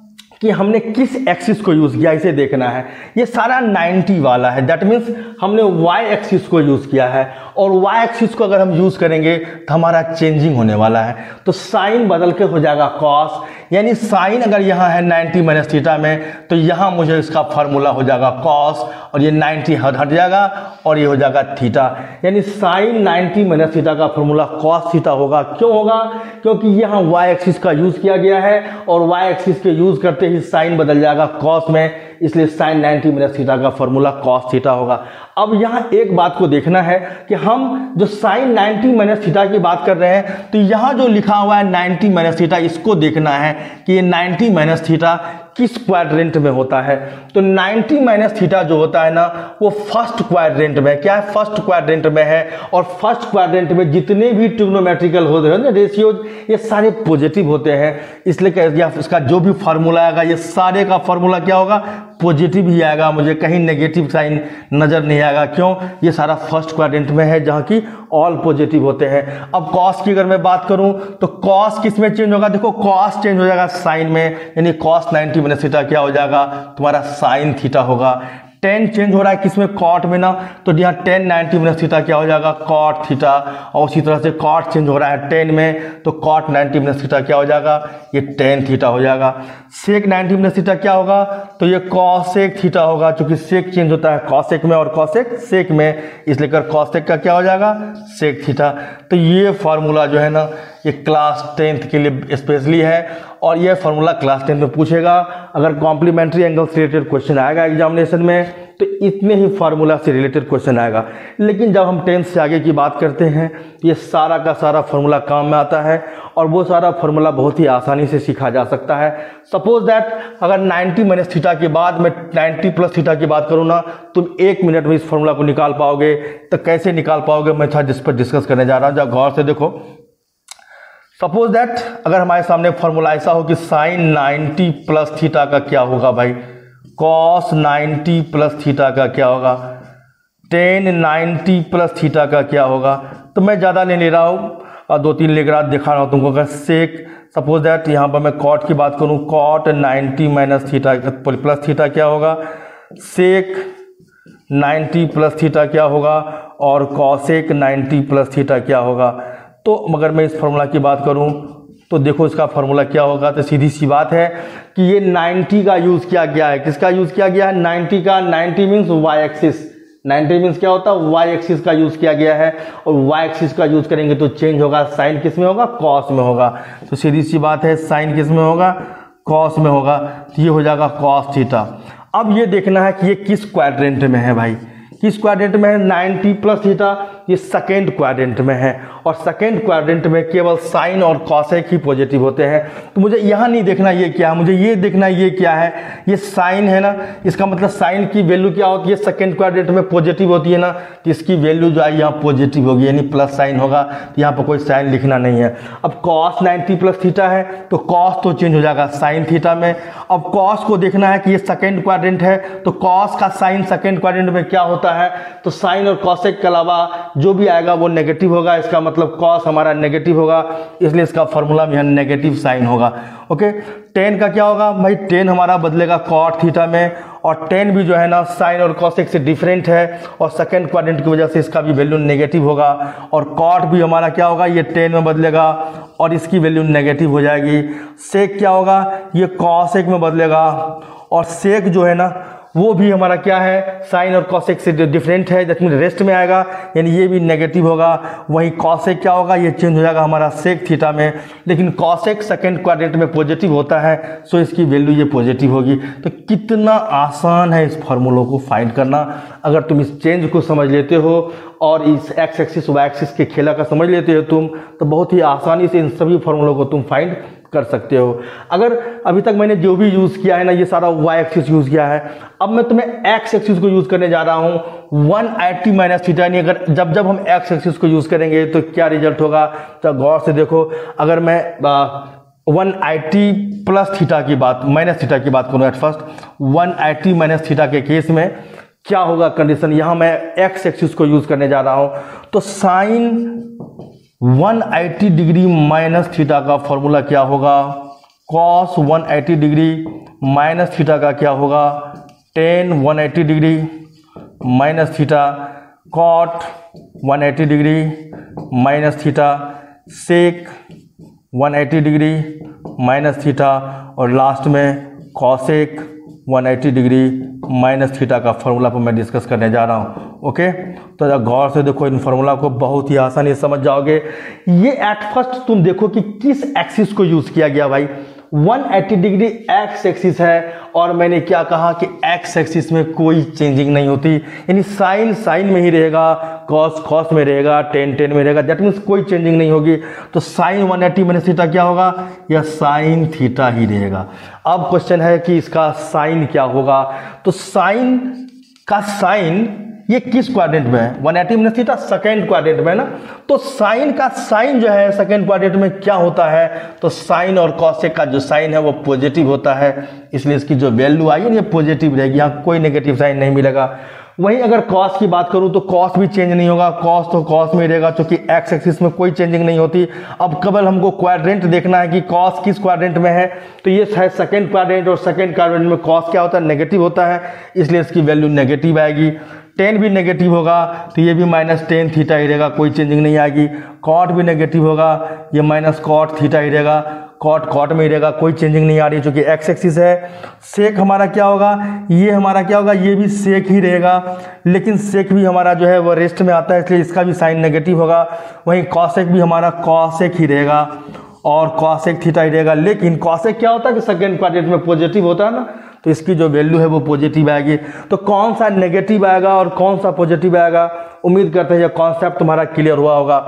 कि हमने किस एक्सिस को यूज़ किया, इसे देखना है। ये सारा नब्बे वाला है, दैट मीन्स हमने y एक्सिस को यूज़ किया है, और y एक्सिस को अगर हम यूज़ करेंगे तो हमारा चेंजिंग होने वाला है। तो साइन बदल के हो जाएगा कॉस, यानी साइन अगर यहाँ है नब्बे माइनस थीटा में, तो यहाँ मुझे इसका फार्मूला हो जाएगा कॉस, और ये नब्बे हट जाएगा और ये हो जाएगा थीटा। यानी साइन नब्बे माइनस थीटा का फार्मूला कॉस थीटा होगा। क्यों होगा? क्योंकि यहाँ y एक्सिस का यूज़ किया गया है, और y एक्सिस के यूज़ करते ही साइन बदल जाएगा कॉस में, इसलिए साइन नब्बे माइनस थीटा का फॉर्मूला कॉस थीटा होगा। अब यहाँ एक बात को देखना है कि हम जो साइन नब्बे माइनस थीटा की बात कर रहे हैं, तो यहाँ जो लिखा हुआ है नब्बे माइनस थीटा, इसको देखना है कि ये नब्बे माइनस थीटा किस क्वाड्रेंट में होता है। तो नब्बे माइनस थीटा जो होता है ना, वो फर्स्ट क्वाड्रेंट में, क्या है, फर्स्ट क्वाड्रेंट में है। और फर्स्ट क्वाड्रेंट में जितने भी ट्रिग्नोमेट्रिकल होते हैं ना रेशियोज, ये सारे पॉजिटिव होते हैं, इसलिए इसका जो भी फार्मूला आएगा, ये सारे का फार्मूला क्या होगा, पॉजिटिव ही आएगा, मुझे कहीं नेगेटिव साइन नजर नहीं आएगा। क्यों? ये सारा फर्स्ट क्वाड्रेंट में है, जहां की ऑल पॉजिटिव होते हैं। अब कॉस की अगर मैं बात करूं तो कॉस किस में चेंज होगा, देखो कॉस चेंज हो जाएगा साइन में, यानी कॉस नब्बे माइनस थीटा क्या हो जाएगा, तुम्हारा साइन थीटा होगा। टेन चेंज हो रहा है किसमें, कॉट में ना, तो यहाँ टेन नब्बे माइनस थीटा क्या हो जाएगा, कॉट थीटा। और उसी तरह से कॉट चेंज हो रहा है टेन में, तो कॉट नब्बे माइनस थीटा क्या हो जाएगा, ये टेन थीटा हो जाएगा। सेक नब्बे माइनस थीटा क्या होगा, तो ये कॉसेक थीटा होगा, क्योंकि सेक चेंज होता है कॉसेक में और कॉसेक सेक में, इसलिए कर कॉसेक का क्या हो जाएगा, सेक थीटा। तो ये फार्मूला जो है ना, ये क्लास टेंथ के लिए स्पेशली है, और ये फार्मूला क्लास टेंथ में पूछेगा। अगर कॉम्प्लीमेंट्री एंगल से रिलेटेड क्वेश्चन आएगा एग्जामिनेशन में, तो इतने ही फार्मूला से रिलेटेड क्वेश्चन आएगा। लेकिन जब हम टेंथ से आगे की बात करते हैं, ये सारा का सारा फार्मूला काम में आता है, और वो सारा फार्मूला बहुत ही आसानी से सीखा जा सकता है। सपोज दैट अगर नब्बे माइनस थीटा के बाद मैं नब्बे प्लस थीटा की बात करूँ ना, तुम एक मिनट में इस फार्मूला को निकाल पाओगे। तो कैसे निकाल पाओगे, मैं था जिस पर डिस्कस करने जा रहा हूँ, जब गौर से देखो। सपोज दैट अगर हमारे सामने फॉर्मूला ऐसा हो कि साइन नब्बे प्लस थीटा का क्या होगा भाई, कॉस नब्बे प्लस थीटा का क्या होगा, टेन नब्बे प्लस थीटा का क्या होगा। तो मैं ज़्यादा नहीं ले रहा हूँ, और दो तीन लेकर दिखा रहा हूँ तुमको। अगर सेक सपोज दैट यहाँ पर मैं कॉट की बात करूँ, कॉट नब्बे माइनस थीटा प्लस थीटा क्या होगा, सेक नब्बे प्लस थीटा क्या होगा, और कॉसेक नब्बे प्लस थीटा क्या होगा। तो अगर मैं इस फार्मूला की बात करूं तो देखो इसका फार्मूला क्या होगा। तो सीधी सी बात है कि ये नब्बे का यूज़ किया गया है। किसका यूज़ किया गया है, नब्बे का। नब्बे means Y axis, ninety means क्या होता है, वाई एक्सिस का यूज़ किया गया है, और वाई एक्सिस का यूज़ करेंगे तो चेंज होगा, साइन किस में होगा, कॉस में होगा। तो सीधी सी बात है, साइन किस में होगा, कॉस में होगा, तो ये हो जाएगा कॉस थीटा। अब ये देखना है कि ये किस क्वाड्रेंट में है भाई, किस क्वाड्रेंट में है, नाइन्टी प्लस थीटा ये सेकेंड क्वाड्रेंट में है, और सेकेंड क्वाड्रेंट में केवल साइन और कॉसेक ही पॉजिटिव होते हैं। तो मुझे यहाँ नहीं देखना ये क्या है, मुझे ये देखना ये क्या है, ये साइन है ना, इसका मतलब साइन की वैल्यू क्या होती है, सेकेंड क्वाड्रेंट में पॉजिटिव होती है ना, तो इसकी वैल्यू जो है यहाँ पॉजिटिव होगी, यानी प्लस साइन होगा, तो यहाँ पर कोई साइन लिखना नहीं है। अब कॉस नाइन्टी प्लस थीटा है तो कॉस तो चेंज हो जाएगा साइन थीटा में। अब कॉस को देखना है कि ये सेकेंड क्वाड्रेंट है, तो कॉस का साइन सेकेंड क्वाड्रेंट में क्या होता है, तो साइन और कॉसेक के अलावा जो भी आएगा वो नेगेटिव होगा, इसका मतलब कॉस हमारा नेगेटिव होगा, इसलिए इसका फॉर्मूला में नेगेटिव साइन होगा। ओके, टेन का क्या होगा भाई, टेन हमारा बदलेगा कॉट थीटा में, और टेन भी जो है ना साइन और कॉसेक से डिफरेंट है, और सेकेंड क्वाड्रेंट की वजह से इसका भी वैल्यू नेगेटिव होगा, और कॉट भी हमारा क्या होगा, ये टेन में बदलेगा और इसकी वैल्यू नेगेटिव हो जाएगी। सेक क्या होगा, ये कॉसेक में बदलेगा, और सेक जो है ना वो भी हमारा क्या है, साइन और कॉसेक से डिफरेंट है, दैट मीन रेस्ट में आएगा, यानी ये भी नेगेटिव होगा। वहीं कॉसेक क्या होगा, ये चेंज हो जाएगा हमारा सेक थीटा में, लेकिन कॉसेक सेकेंड क्वाड्रेंट में पॉजिटिव होता है, सो इसकी वैल्यू ये पॉजिटिव होगी। तो कितना आसान है इस फार्मूलों को फाइंड करना, अगर तुम इस चेंज को समझ लेते हो और इस एक्स एक्सिस वाई एक्सिस के खेला का समझ लेते हो तुम, तो बहुत ही आसानी से इन सभी फार्मूलों को तुम फाइंड कर सकते हो। अगर अभी तक मैंने जो भी यूज़ किया है ना, ये सारा वाई एक्सिस यूज़ किया है, अब मैं तुम्हें एक्स एक्सिस को यूज़ करने जा रहा हूँ वन एट्टी माइनस थीटा, यानी अगर जब जब हम एक्स एक्सिस को यूज़ करेंगे तो क्या रिजल्ट होगा, तो गौर से देखो। अगर मैं वन एट्टी प्लस थीटा की बात, माइनस थीटा की बात करूँ at first, one eighty minus theta के केस में क्या होगा कंडीशन, यहाँ मैं एक्स एक्सिस को यूज़ करने जा रहा हूँ, तो sine one eighty degree minus theta का फॉर्मूला क्या होगा, cos one eighty degree minus theta का क्या होगा, tan one eighty degree minus theta, cot one eighty degree minus theta, sec one eighty degree minus theta, और लास्ट में cosec one eighty degree minus theta का फॉर्मूला पर मैं डिस्कस करने जा रहा हूँ। ओके, तो जब गौर से देखो इन फॉर्मूला को, बहुत ही आसानी से समझ जाओगे। ये एट फर्स्ट तुम देखो कि किस एक्सिस को यूज़ किया गया भाई, one eighty degree X axis है, और मैंने क्या कहा कि एक्स एक्सिस में कोई चेंजिंग नहीं होती, यानी साइन साइन में ही रहेगा, कॉस कॉस में रहेगा, टेन टेन में रहेगा, दैट मीन्स कोई चेंजिंग नहीं होगी। तो sine one eighty minus theta क्या होगा, या साइन थीटा ही रहेगा। अब क्वेश्चन है कि इसका साइन क्या होगा, तो साइन का साइन ये किस क्वाड्रेंट में है, one eighty minus theta second quadrant में ना, तो साइन का साइन जो है सेकेंड क्वाड्रेंट में क्या होता है, तो साइन और कॉसेक का जो साइन है वो पॉजिटिव होता है, इसलिए इसकी जो वैल्यू आई है ये पॉजिटिव रहेगी, यहाँ कोई नेगेटिव साइन नहीं मिलेगा। वहीं अगर कॉस की बात करूं तो कॉस भी चेंज नहीं होगा, कॉस तो कॉस में रहेगा, क्योंकि एक्स एक्सिस में कोई चेंजिंग नहीं होती। अब केवल हमको क्वाड्रेंट देखना है कि कॉस किस क्वाड्रेंट में है, तो ये है सेकेंड क्वाड्रेंट, और सेकेंड क्वाड्रेंट में कॉस क्या होता है, नेगेटिव होता है, इसलिए इसकी वैल्यू नेगेटिव आएगी। टेन भी नेगेटिव होगा तो ये भी माइनस टेन थीटा ही रहेगा, कोई चेंजिंग नहीं आएगी। कॉट भी नेगेटिव होगा, ये माइनस कॉट थीटा ही रहेगा, कॉट कॉट में ही रहेगा, कोई चेंजिंग नहीं आ रही चूंकि एक्स एक्सिस है। सेक हमारा क्या होगा, ये हमारा क्या होगा, ये भी सेक ही रहेगा, लेकिन सेक भी हमारा जो है वो रेस्ट में आता है, इसलिए इसका भी साइन नेगेटिव होगा। वहीं कॉसेक भी हमारा कॉसेक ही रहेगा और कॉसेक थीटा ही रहेगा, लेकिन कॉसेक क्या होता है कि सेकेंड क्वाड्रेंट में पॉजिटिव होता है ना, तो इसकी जो वैल्यू है वो पॉजिटिव आएगी। तो कौन सा नेगेटिव आएगा और कौन सा पॉजिटिव आएगा, उम्मीद करते हैं ये कॉन्सेप्ट तुम्हारा क्लियर हुआ होगा।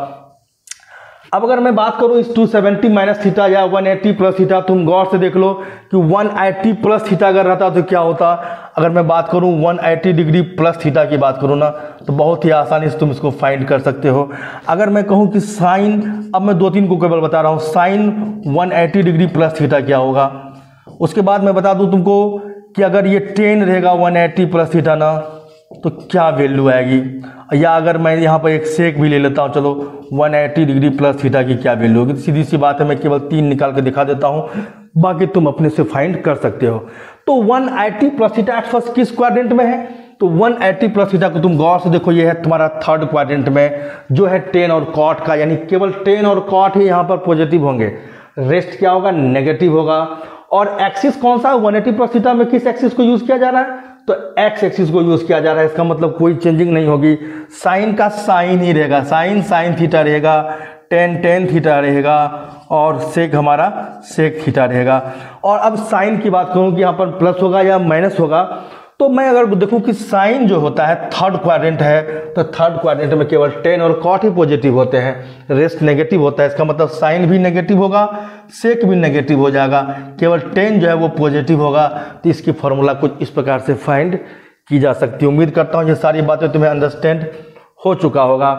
अब अगर मैं बात करूं इस टू सेवेंटी माइनस थीटा या वन एट्टी प्लस थीटा, तुम गौर से देख लो कि वन एट्टी प्लस थीटा अगर रहता तो क्या होता। अगर मैं बात करूं one eighty degree plus theta की बात करूं ना, तो बहुत ही आसानी से तुम इसको फाइंड कर सकते हो। अगर मैं कहूं कि साइन, अब मैं दो तीन को केवल बता रहा हूं, sine one eighty degree plus theta क्या होगा। उसके बाद मैं बता दूं तुमको कि अगर ये टेन रहेगा वन एट्टी प्लस थीटा ना, तो क्या वैल्यू आएगी। या अगर मैं यहाँ पर एक सेक भी ले लेता हूँ, चलो one eighty degree plus theta की क्या वैल्यू होगी। सीधी सी बात है, मैं केवल तीन निकाल के दिखा देता हूँ, बाकी तुम अपने से फाइंड कर सकते हो। तो one eighty plus theta at first किस क्वाड्रेंट में है, तो वन एट्टी प्लस थीटा को तुम गौर से देखो, ये है तुम्हारा थर्ड क्वाड्रेंट में, जो है टेन और कॉट का, यानी केवल टेन और कॉट ही यहाँ पर पॉजिटिव होंगे, रेस्ट क्या होगा, नेगेटिव होगा। और एक्सिस कौन सा है, वन एट्टी प्लस थीटा में किस एक्सिस को यूज किया जा रहा है, तो एक्स एक्सिस को यूज़ किया जा रहा है, इसका मतलब कोई चेंजिंग नहीं होगी। साइन का साइन ही रहेगा, साइन साइन थीटा रहेगा, टेन टेन थीटा रहेगा और सेक हमारा सेक थीटा रहेगा। और अब साइन की बात करूँ कि यहाँ पर प्लस होगा या माइनस होगा, तो मैं अगर देखूं कि साइन जो होता है थर्ड क्वाड्रेंट है, तो थर्ड क्वाड्रेंट में केवल टेन और कॉट ही पॉजिटिव होते हैं, रेस्ट नेगेटिव होता है। इसका मतलब साइन भी नेगेटिव होगा, सेक भी नेगेटिव हो जाएगा, केवल टेन जो है वो पॉजिटिव होगा। तो इसकी फॉर्मूला कुछ इस प्रकार से फाइंड की जा सकती है। उम्मीद करता हूँ ये सारी बातें तुम्हें अंडरस्टैंड हो चुका होगा।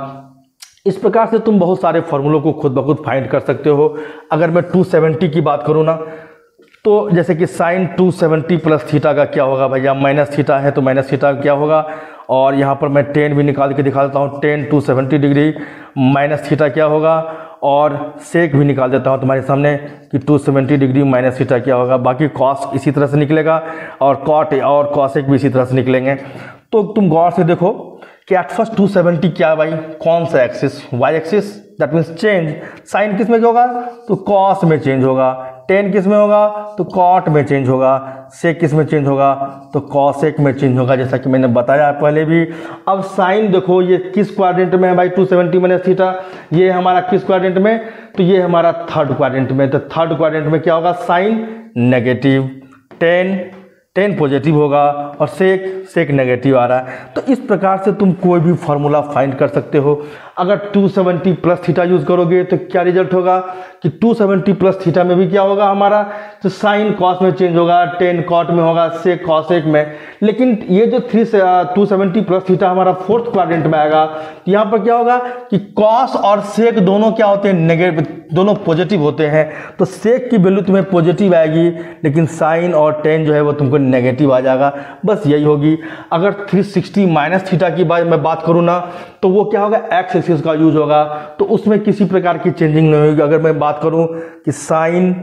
इस प्रकार से तुम बहुत सारे फॉर्मूलों को खुद ब खुद फाइंड कर सकते हो। अगर मैं टू सेवेंटी की बात करूँ ना, तो जैसे कि sine two seventy plus theta का क्या होगा भैया, माइनस थीटा है तो माइनस थीटा क्या होगा। और यहाँ पर मैं टेन भी निकाल के दिखा देता हूँ, tan two seventy degree minus theta क्या होगा। और सेक भी निकाल देता हूँ तुम्हारे सामने कि two seventy degree minus theta क्या होगा। बाकी कॉस इसी तरह से निकलेगा और कॉट और कॉसेक भी इसी तरह से निकलेंगे। तो तुम गौर से देखो कि एट फर्स्ट टू सेवेंटी क्या है भाई, कौन सा axis, Y axis, that means change. Sine किस में होगा, तो कॉस में चेंज होगा। टेन किस में होगा, तो कॉट में चेंज होगा। सेक किस में चेंज होगा, तो कॉसेक में चेंज होगा, जैसा कि मैंने बताया पहले भी। अब साइन देखो ये किस क्वाड्रेंट में है भाई, टू सेवेंटी माइनस थीटा, ये हमारा किस क्वाड्रेंट में, तो ये हमारा थर्ड क्वाड्रेंट में। तो थर्ड क्वाड्रेंट में क्या होगा, sine negative, tan tan positive होगा और सेक सेक नेगेटिव आ रहा है। तो इस प्रकार से तुम कोई भी फार्मूला फाइंड कर सकते हो। अगर two seventy plus theta use करोगे तो क्या रिजल्ट होगा कि टू सेवेंटी प्लस थीटा में भी क्या होगा हमारा, तो साइन कॉस में चेंज होगा, टेन कॉट में होगा, सेक कॉसेक में। लेकिन ये जो थ्री से टू सेवेंटी प्लस थीटा हमारा फोर्थ क्वाड्रेंट में आएगा, तो यहाँ पर क्या होगा कि कॉस और सेक दोनों क्या होते हैं, नेगेटिव, दोनों पॉजिटिव होते हैं। तो सेक की वैल्यू तुम्हें पॉजिटिव आएगी, लेकिन साइन और टेन जो है वो तुमको नेगेटिव आ जाएगा। बस यही होगी। अगर थ्री सिक्सटी माइनस थीटा की बात मैं बात करूँ ना, तो वो क्या होगा, एक्स एक्सिस का यूज होगा, तो उसमें किसी प्रकार की चेंजिंग नहीं होगी। अगर मैं बात करूं कि sine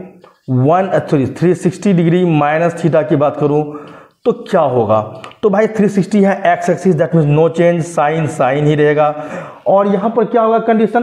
one sorry three sixty degree minus theta की बात करूं तो क्या होगा, तो भाई थ्री सिक्सटी है X axis, that means no change, sine sine ही रहेगा। और यहां पर क्या होगा कंडीशन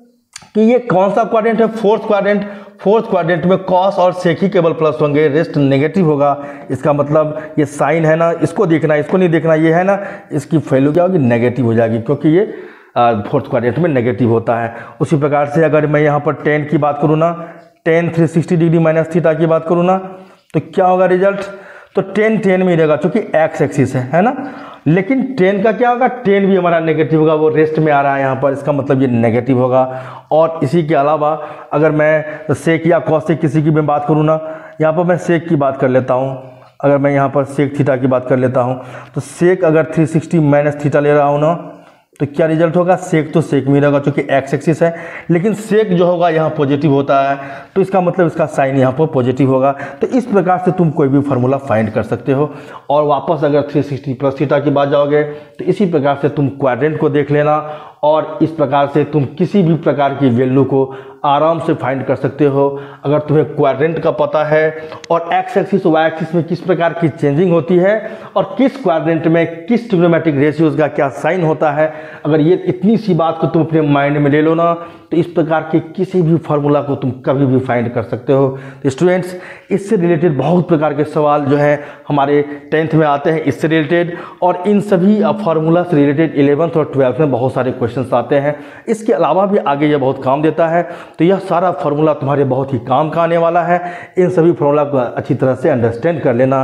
कि ये कौन सा क्वाड्रेंट है, फोर्थ क्वाड्रेंट। फोर्थ क्वाड्रेंट में कॉस और सेक ही केवल प्लस होंगे, रेस्ट नेगेटिव होगा। इसका मतलब ये साइन है ना, इसको देखना, इसको नहीं देखना, ये है ना, इसकी वैल्यू क्या होगी, नेगेटिव हो जाएगी, क्योंकि ये फोर्थ क्वाड्रेंट में नेगेटिव होता है। उसी प्रकार से अगर मैं यहाँ पर टेन की बात करूँ ना, tan three sixty degree minus theta की बात करूँ ना, तो क्या होगा रिजल्ट, तो टेन टेन में रहेगा, क्योंकि एक्स एक्सिस है है ना। लेकिन टेन का क्या होगा, टेन भी हमारा नेगेटिव होगा, वो रेस्ट में आ रहा है यहाँ पर, इसका मतलब ये नेगेटिव होगा। और इसी के अलावा अगर मैं सेक या कॉसेक किसी की मैं बात करूँ ना, यहाँ पर मैं सेक की बात कर लेता हूँ। अगर मैं यहाँ पर सेक थीटा की बात कर लेता हूँ, तो सेक अगर थ्री सिक्सटी माइनस थीटा ले रहा हूँ ना, तो क्या रिजल्ट होगा, सेक तो सेक में रहेगा क्योंकि एक्स एक्सिस है, लेकिन सेक जो होगा यहाँ पॉजिटिव होता है, तो इसका मतलब इसका साइन यहाँ पर पॉजिटिव होगा। तो इस प्रकार से तुम कोई भी फार्मूला फाइंड कर सकते हो। और वापस अगर थ्री सिक्सटी प्लस थीटा की बात जाओगे, तो इसी प्रकार से तुम क्वाड्रेंट को देख लेना, और इस प्रकार से तुम किसी भी प्रकार की वैल्यू को आराम से फाइंड कर सकते हो। अगर तुम्हें क्वाड्रेंट का पता है और एक्स एक्सिस वाई एक्सिस में किस प्रकार की चेंजिंग होती है और किस क्वाड्रेंट में किस ट्रिग्नोमेट्रिक रेशियोज का क्या साइन होता है, अगर ये इतनी सी बात को तुम अपने माइंड में ले लो ना, तो इस प्रकार के किसी भी फार्मूला को तुम कभी भी फाइंड कर सकते हो। तो स्टूडेंट्स, इससे रिलेटेड बहुत प्रकार के सवाल जो है हमारे टेंथ में आते हैं इससे रिलेटेड, और इन सभी फार्मूला से रिलेटेड इलेवंथ और ट्वेल्थ में बहुत सारे क्वेश्चंस आते हैं। इसके अलावा भी आगे ये बहुत काम देता है, तो यह सारा फार्मूला तुम्हारे बहुत ही काम का आने वाला है। इन सभी फार्मूला को अच्छी तरह से अंडरस्टैंड कर लेना।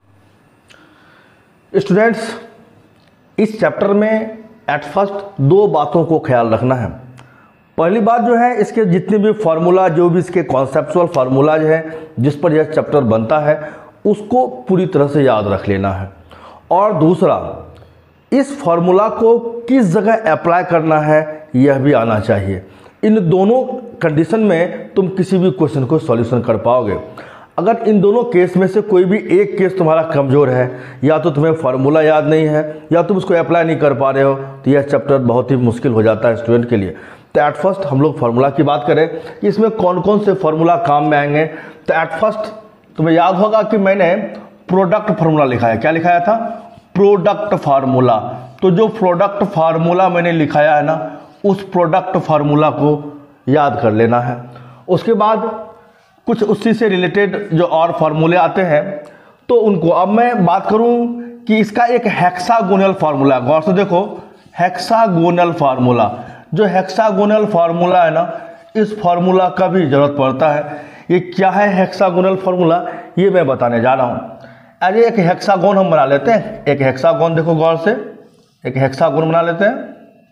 स्टूडेंट्स, इस चैप्टर में एट फर्स्ट दो बातों को ख्याल रखना है। पहली बात जो है, इसके जितने भी फार्मूला, जो भी इसके कॉन्सेप्चुअल फार्मूला जो है जिस पर यह चैप्टर बनता है, उसको पूरी तरह से याद रख लेना है। और दूसरा, इस फार्मूला को किस जगह अप्लाई करना है यह भी आना चाहिए। इन दोनों कंडीशन में तुम किसी भी क्वेश्चन को सॉल्यूशन कर पाओगे। अगर इन दोनों केस में से कोई भी एक केस तुम्हारा कमज़ोर है, या तो तुम्हें फार्मूला याद नहीं है या तुम उसको अप्लाई नहीं कर पा रहे हो, तो यह चैप्टर बहुत ही मुश्किल हो जाता है स्टूडेंट के लिए। तो एट फर्स्ट हम लोग फार्मूला की बात करें कि इसमें कौन कौन से फार्मूला काम में आएंगे। तो एट फर्स्ट तुम्हें याद होगा कि मैंने प्रोडक्ट फार्मूला लिखाया। क्या लिखाया था? Product formula. तो जो प्रोडक्ट फार्मूला मैंने लिखाया है ना, उस प्रोडक्ट फार्मूला को याद कर लेना है। उसके बाद कुछ उसी से रिलेटेड जो और फार्मूले आते हैं, तो उनको अब मैं बात करूं कि इसका एक हेक्सागोनल फार्मूला है। गौर से देखो, हेक्सागोनल फार्मूला, जो हेक्सागोनल फार्मूला है ना, इस फार्मूला का भी जरूरत पड़ता है। ये क्या है हेक्सागोनल फार्मूला, ये मैं बताने जा रहा हूँ। अरे एक हेक्सागोन हम बना लेते हैं, एक हेक्सागोन देखो गौर से, एक हेक्सागोन बना लेते हैं।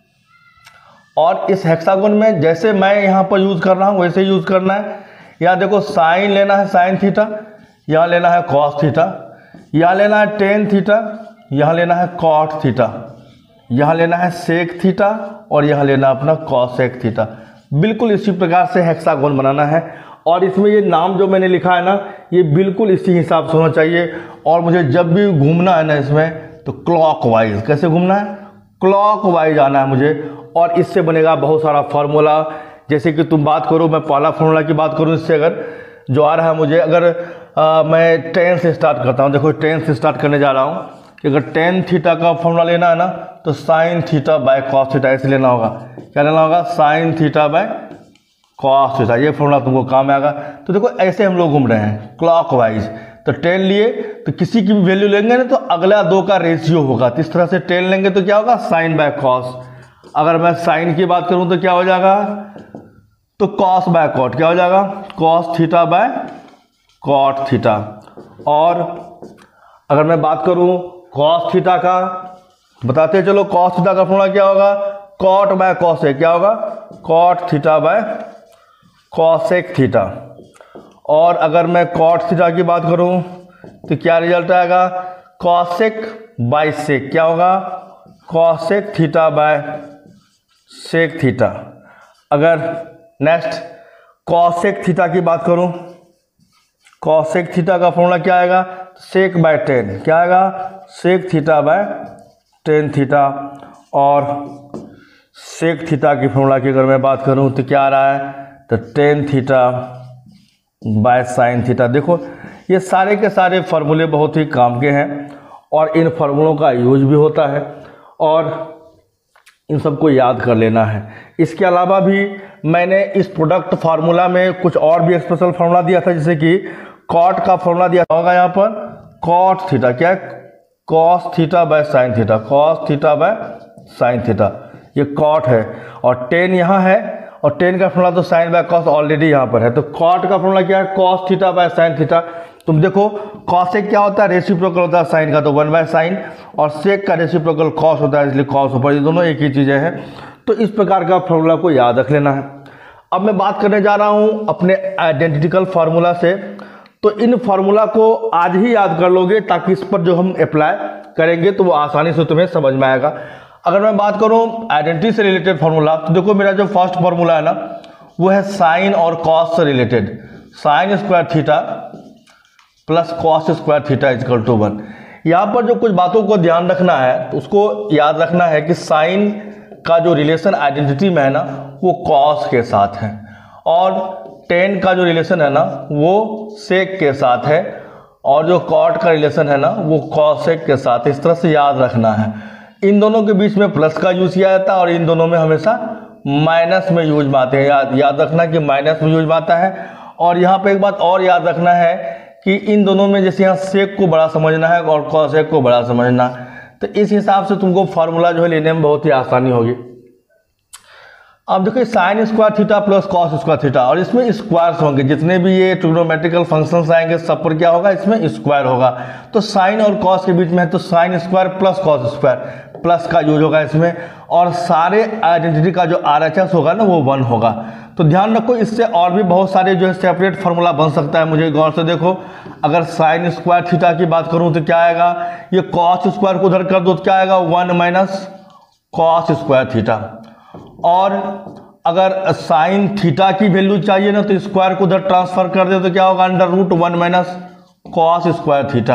और इस हेक्सागोन में जैसे मैं यहाँ पर यूज़ कर रहा हूँ वैसे यूज़ करना है। यहाँ देखो साइन लेना है साइन थीटा, यहाँ लेना है कॉस थीटा, यहाँ लेना है टेन थीटा, यहाँ लेना है कॉट थीटा, यहाँ लेना है सेक थीटा और यहाँ लेना अपना कॉसेक थीटा। बिल्कुल इसी प्रकार से हेक्सागोन बनाना है। और इसमें ये नाम जो मैंने लिखा है ना, ये बिल्कुल इसी हिसाब से होना चाहिए। और मुझे जब भी घूमना है ना इसमें, तो क्लॉक वाइज, कैसे घूमना है, क्लॉक वाइज आना है मुझे। और इससे बनेगा बहुत सारा फार्मूला। जैसे कि तुम बात करो, मैं पहला फार्मूला की बात करूँ, इससे अगर जो आ रहा है मुझे, अगर आ, मैं टेन से स्टार्ट करता हूँ। देखो टेन से स्टार्ट करने जा रहा हूँ कि अगर टेन थीटा का फार्मूला लेना है ना, तो sine theta by cos theta ऐसे लेना होगा। क्या लेना होगा, sine theta by cos theta, ये फार्मूला तुमको काम आएगा। तो देखो ऐसे हम लोग घूम रहे हैं क्लॉक वाइज। तो टेन लिए तो किसी की भी वैल्यू लेंगे ना, तो अगला दो का रेशियो होगा। तो इस तरह से टेन लेंगे तो क्या होगा, साइन बाय कॉस। अगर मैं साइन की बात करूं तो क्या हो जाएगा, तो कॉस बाय कॉट, क्या हो जाएगा, cos theta by cot theta. और अगर मैं बात करूं कॉस थीटा का, बताते चलो, कॉस थीटा का फॉर्मूला क्या होगा, कॉट बाय कॉसेक, क्या होगा, cot theta by cosec theta. और अगर मैं कॉट थीटा की बात करूं तो क्या रिजल्ट आएगा, कॉसेक बाय सेक, क्या होगा, cosec theta by sec theta. अगर नेक्स्ट कॉसेक थीटा की बात करूं, कॉसेक थीटा का फॉर्मूला क्या आएगा, सेक बाय टेन, क्या आएगा, sec theta by tan theta. और सेक थीटा की फॉर्मूला की अगर मैं बात करूं तो क्या आ रहा है, तो tan theta by sine theta. देखो ये सारे के सारे फार्मूले बहुत ही काम के हैं और इन फार्मूलों का यूज भी होता है और इन सबको याद कर लेना है। इसके अलावा भी मैंने इस प्रोडक्ट फार्मूला में कुछ और भी स्पेशल फार्मूला दिया था, जैसे कि कॉट का फार्मूला दिया होगा यहाँ पर, कॉट थीटा क्या है, cos theta by sine theta, cos theta by sine theta, ये कॉट है। और टेन यहाँ है और टेन का फॉर्मूला तो साइन बाय कॉस ऑलरेडी यहाँ पर है। तो कॉट का फॉर्मूला क्या है, cos theta by sine theta. तुम देखो कॉसेक क्या होता है, रेसिप्रोकल होता है साइन का, तो वन बाय साइन, और सेक का रेसिप्रोकल कॉस होता है, इसलिए कॉस ऊपर, ये दोनों एक ही चीज़ें हैं। तो इस प्रकार का फॉर्मूला को याद रख लेना है। अब मैं बात करने जा रहा हूँ अपने आइडेंटिकल फार्मूला से। तो इन फार्मूला को आज ही याद कर लोगे, ताकि इस पर जो हम अप्लाई करेंगे तो वो आसानी से तुम्हें समझ में आएगा। अगर मैं बात करूं आइडेंटिटी से रिलेटेड फार्मूला, तो देखो मेरा जो फर्स्ट फार्मूला है ना, वो है साइन और कॉस से related, sine square theta plus cos square theta equal to one. यहाँ पर जो कुछ बातों को ध्यान रखना है, तो उसको याद रखना है कि साइन का जो रिलेशन आइडेंटिटी में है ना, वो कॉस के साथ है, और टेन का जो रिलेशन है ना, वो सेक के साथ है, और जो कॉट का रिलेशन है ना, वो कॉसेक के साथ है। इस तरह से याद रखना है। इन दोनों के बीच में प्लस का यूज किया जाता है और इन दोनों में हमेशा माइनस में यूज में आते हैं। याद याद रखना कि माइनस में यूज में आता है। और यहाँ पे एक बात और याद रखना है कि इन दोनों में जैसे यहाँ सेक को बड़ा समझना है और कॉसेक को बड़ा समझना, तो इस हिसाब से तुमको फार्मूला जो है लेने में बहुत ही आसानी होगी। अब देखिए sine square theta plus cos square theta, और इसमें स्क्वायर्स होंगे, जितने भी ये ट्रिग्नोमेट्रिकल फंक्शंस आएंगे सब पर क्या होगा, इसमें स्क्वायर होगा। तो साइन और कॉस के बीच में है तो sine square plus cos square, plus का यूज होगा इसमें, और सारे आइडेंटिटी का जो आर एच एस होगा ना, वो वन होगा। तो ध्यान रखो, इससे और भी बहुत सारे जो है सेपरेट फार्मूला बन सकता है। मुझे गौर से देखो, अगर साइन स्क्वायर थीटा की बात करूं तो क्या आएगा, ये कॉस स्क्वायर को उधर कर दो तो क्या आएगा, one minus cos square theta. और अगर साइन थीटा की वैल्यू चाहिए ना, तो स्क्वायर को उधर ट्रांसफर कर दे तो क्या होगा, under root one minus cos square theta.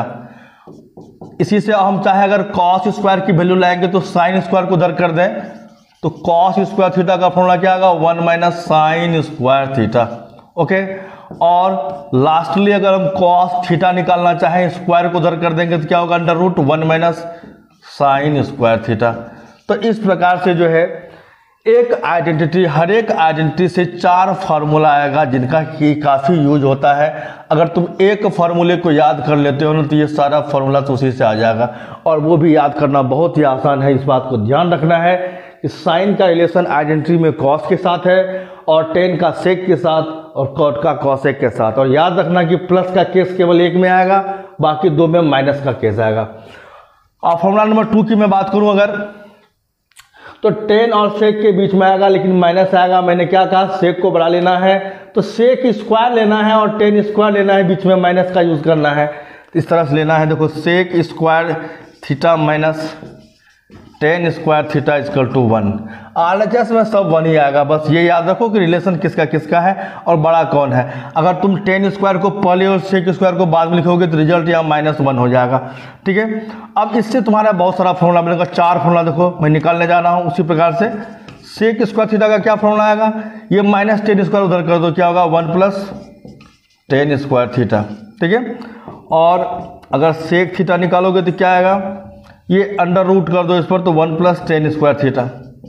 इसी से हम चाहे अगर कॉस स्क्वायर की वैल्यू लाएंगे तो साइन स्क्वायर को उधर कर दें, तो कॉस स्क्वायर थीटा का फॉर्मूला क्या आएगा, one minus sine square theta. Okay, और लास्टली अगर हम कॉस थीटा निकालना चाहें, स्क्वायर को उधर कर देंगे तो क्या होगा, under root one minus sine square theta. तो इस प्रकार से जो है एक आइडेंटिटी, हर एक आइडेंटिटी से चार फार्मूला आएगा जिनका कि काफ़ी यूज होता है। अगर तुम एक फार्मूले को याद कर लेते हो ना तो ये सारा फार्मूला तो उसी से आ जाएगा, और वो भी याद करना बहुत ही आसान है। इस बात को ध्यान रखना है कि साइन का रिलेशन आइडेंटिटी में कॉस के साथ है, और टेन का सेक के साथ, और कॉट का कॉसेक के साथ। और याद रखना कि प्लस का केस केवल एक में आएगा, बाकी दो में माइनस का केस आएगा। और फॉर्मूला नंबर टू की मैं बात करूं अगर, तो टेन और सेक के बीच में आएगा लेकिन माइनस आएगा। मैंने क्या कहा, सेक को बढ़ा लेना है तो सेक स्क्वायर लेना है और टेन स्क्वायर लेना है, बीच में माइनस का यूज करना है। इस तरह से लेना है, देखो sec square theta minus tan square theta equal to one. R H S में सब वन ही आएगा। बस ये याद रखो कि रिलेशन किसका किसका है और बड़ा कौन है। अगर तुम टेन स्क्वायर को पहले और सेक स्क्वायर को बाद में लिखोगे तो रिजल्ट यहाँ माइनस वन हो जाएगा। ठीक है, अब इससे तुम्हारा बहुत सारा फॉर्मूला मिलेगा। चार फॉर्मूला देखो मैं निकालने जा रहा हूँ। उसी प्रकार से सेक स्क्वायर थीटा का क्या फॉर्मूला आएगा, ये माइनस टेन स्क्वायर उधर कर दो, क्या होगा one plus tan square theta. ठीक है, और अगर सेक थीटा निकालोगे तो क्या आएगा, ये अंडर रूट कर दो इस पर, तो one plus tan square theta.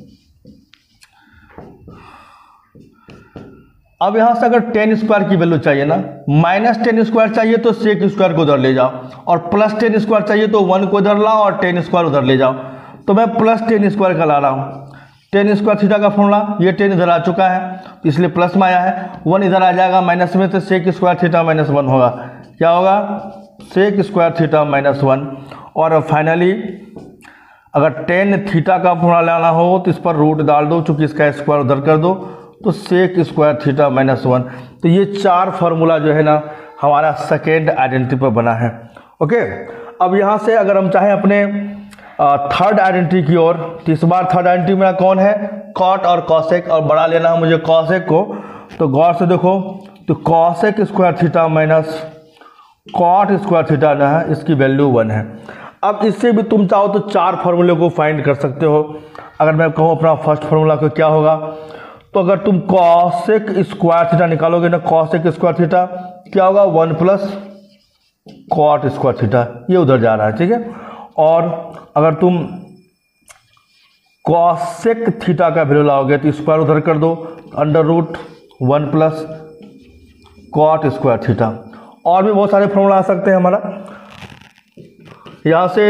अब यहां से अगर टेन स्क्वायर की वैल्यू चाहिए ना, माइनस टेन स्क्वायर चाहिए तो सेक स्क्वायर को उधर ले जाओ, और प्लस टेन स्क्वायर चाहिए तो वन को इधर लाओ और टेन स्क्वायर उधर ले जाओ। तो मैं प्लस टेन स्क्वायर का ला रहा हूं। टेन स्क्वायर थीटा का फॉर्मूला, ये टेन इधर आ चुका है इसलिए प्लस में आया है, वन इधर आ जाएगा माइनस में, तो sec square theta minus one होगा। क्या होगा, sec square theta minus one. और फाइनली अगर टेन थीटा का फॉर्मूला लाना हो तो इस पर रूट डाल दो, चूंकि इसका स्क्वायर उधर कर दो, तो sec square theta minus one. तो ये चार फार्मूला जो है ना हमारा सेकेंड आइडेंटिटी पर बना है। ओके, अब यहाँ से अगर हम चाहें अपने थर्ड आइडेंटिटी की ओर, तो इस बार थर्ड आइडेंटिटी मेरा कौन है, कॉट और कॉसेक, और बड़ा लेना है मुझे कॉसेक को। तो गौर से देखो, तो cosec square theta minus cot square theta ना है, इसकी वैल्यू वन है। अब इससे भी तुम चाहो तो चार फार्मूले को फाइंड कर सकते हो। अगर मैं कहूँ अपना फर्स्ट फार्मूला को क्या होगा, तो अगर तुम कॉसेक स्क्वायर थीटा निकालोगे ना, कॉसेक स्क्वायर थीटा क्या होगा, one plus cot square theta, ये उधर जा रहा है। ठीक है, और अगर तुम कॉसेक थीटा का वैल्यू लाओगे तो स्क्वायर उधर कर दो, under root one plus cot square theta. और भी बहुत सारे फॉर्मूला आ सकते हैं हमारा। यहाँ से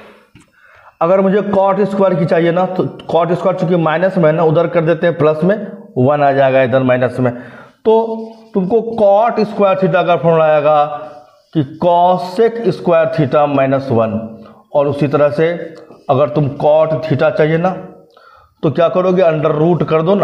अगर मुझे कॉट स्क्वायर की चाहिए ना, तो कॉट स्क्वायर चूंकि माइनस में है ना, उधर कर देते हैं प्लस में, वन आ जाएगा इधर माइनस में। तो तुमको कॉट स्क्वायर थीटा का फॉर्मूला आएगा कि cosec square theta minus one. और उसी तरह से अगर तुम कॉट थीटा चाहिए ना, तो क्या करोगे, अंडर रूट कर दो ना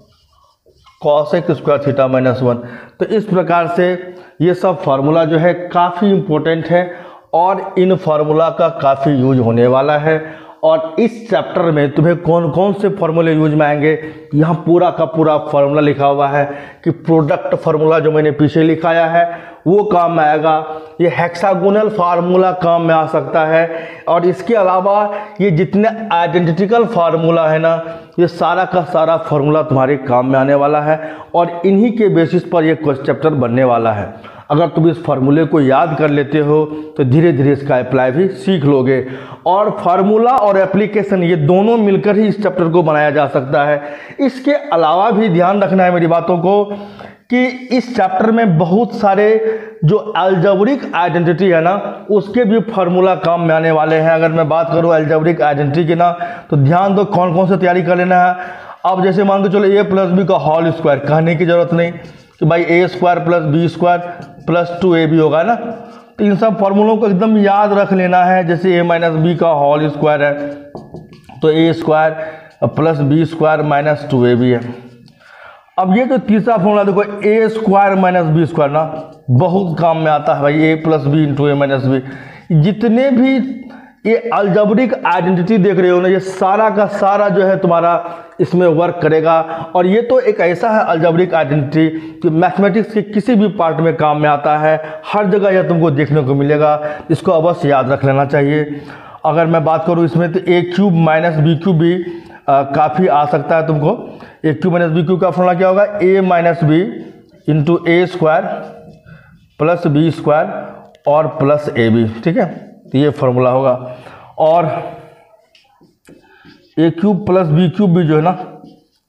cosec square theta minus one. तो इस प्रकार से ये सब फार्मूला जो है काफ़ी इम्पोर्टेंट है, और इन फार्मूला का काफ़ी यूज होने वाला है। और इस चैप्टर में तुम्हें कौन कौन से फार्मूले यूज में आएंगे, यहाँ पूरा का पूरा फार्मूला लिखा हुआ है कि प्रोडक्ट फार्मूला जो मैंने पीछे लिखाया है वो काम में आएगा, ये हेक्सागोनल फार्मूला काम में आ सकता है, और इसके अलावा ये जितने आइडेंटिकल फार्मूला है ना, ये सारा का सारा फार्मूला तुम्हारे काम में आने वाला है, और इन्हीं के बेसिस पर ये क्वेश्चन चैप्टर बनने वाला है। अगर तुम इस फार्मूले को याद कर लेते हो तो धीरे धीरे इसका अप्लाई भी सीख लोगे। और फार्मूला और एप्लीकेशन ये दोनों मिलकर ही इस चैप्टर को बनाया जा सकता है। इसके अलावा भी ध्यान रखना है मेरी बातों को कि इस चैप्टर में बहुत सारे जो अलजेब्रिक आइडेंटिटी है ना, उसके भी फार्मूला काम में आने वाले हैं। अगर मैं बात करूँ अलजेब्रिक आइडेंटिटी की ना, तो ध्यान दो कौन कौन से तैयारी कर लेना है। अब जैसे मान के चलो ए प्लस बी का होल स्क्वायर, कहने की जरूरत नहीं कि भाई A square plus B square plus two A B होगा ना, तो इन सब फॉर्मूलों को एकदम याद रख लेना है। जैसे ए माइनस बी का होल स्क्वायर है तो A square plus B square minus two A B है। अब ये जो तीसरा फॉर्मूला देखो, A square minus B square ना, बहुत काम में आता है भाई, A plus B into A minus B. जितने भी ये अलजेब्रिक आइडेंटिटी देख रहे हो ना, ये सारा का सारा जो है तुम्हारा इसमें वर्क करेगा। और ये तो एक ऐसा है अलजेब्रिक आइडेंटिटी कि मैथमेटिक्स के किसी भी पार्ट में काम में आता है, हर जगह यह तुमको देखने को मिलेगा। इसको अवश्य याद रख लेना चाहिए। अगर मैं बात करूँ इसमें तो A cube minus B cube भी काफ़ी आ सकता है तुमको। A cube minus B cube का फॉर्मूला क्या होगा, A minus B into A square plus B square और प्लस ए बी। ठीक है, तो ये फॉर्मूला होगा। और A cube plus B cube भी जो है ना,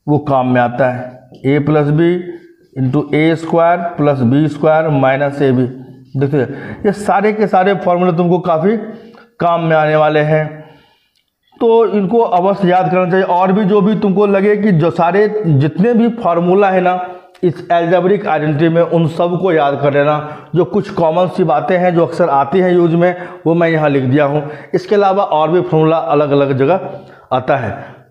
वो काम में आता है। A plus B into A square plus B square minus A B. देखिए ये सारे के सारे फॉर्मूले तुमको काफ़ी काम में आने वाले हैं, तो इनको अवश्य याद करना चाहिए। और भी जो भी तुमको लगे कि जो सारे जितने भी फार्मूला है ना इस एल्जेब्रिक आइडेंटिटी में, उन सब को याद कर लेना। जो कुछ कॉमन सी बातें हैं जो अक्सर आती हैं यूज में, वो मैं यहाँ लिख दिया हूँ। इसके अलावा और भी फार्मूला अलग अलग जगह आता है।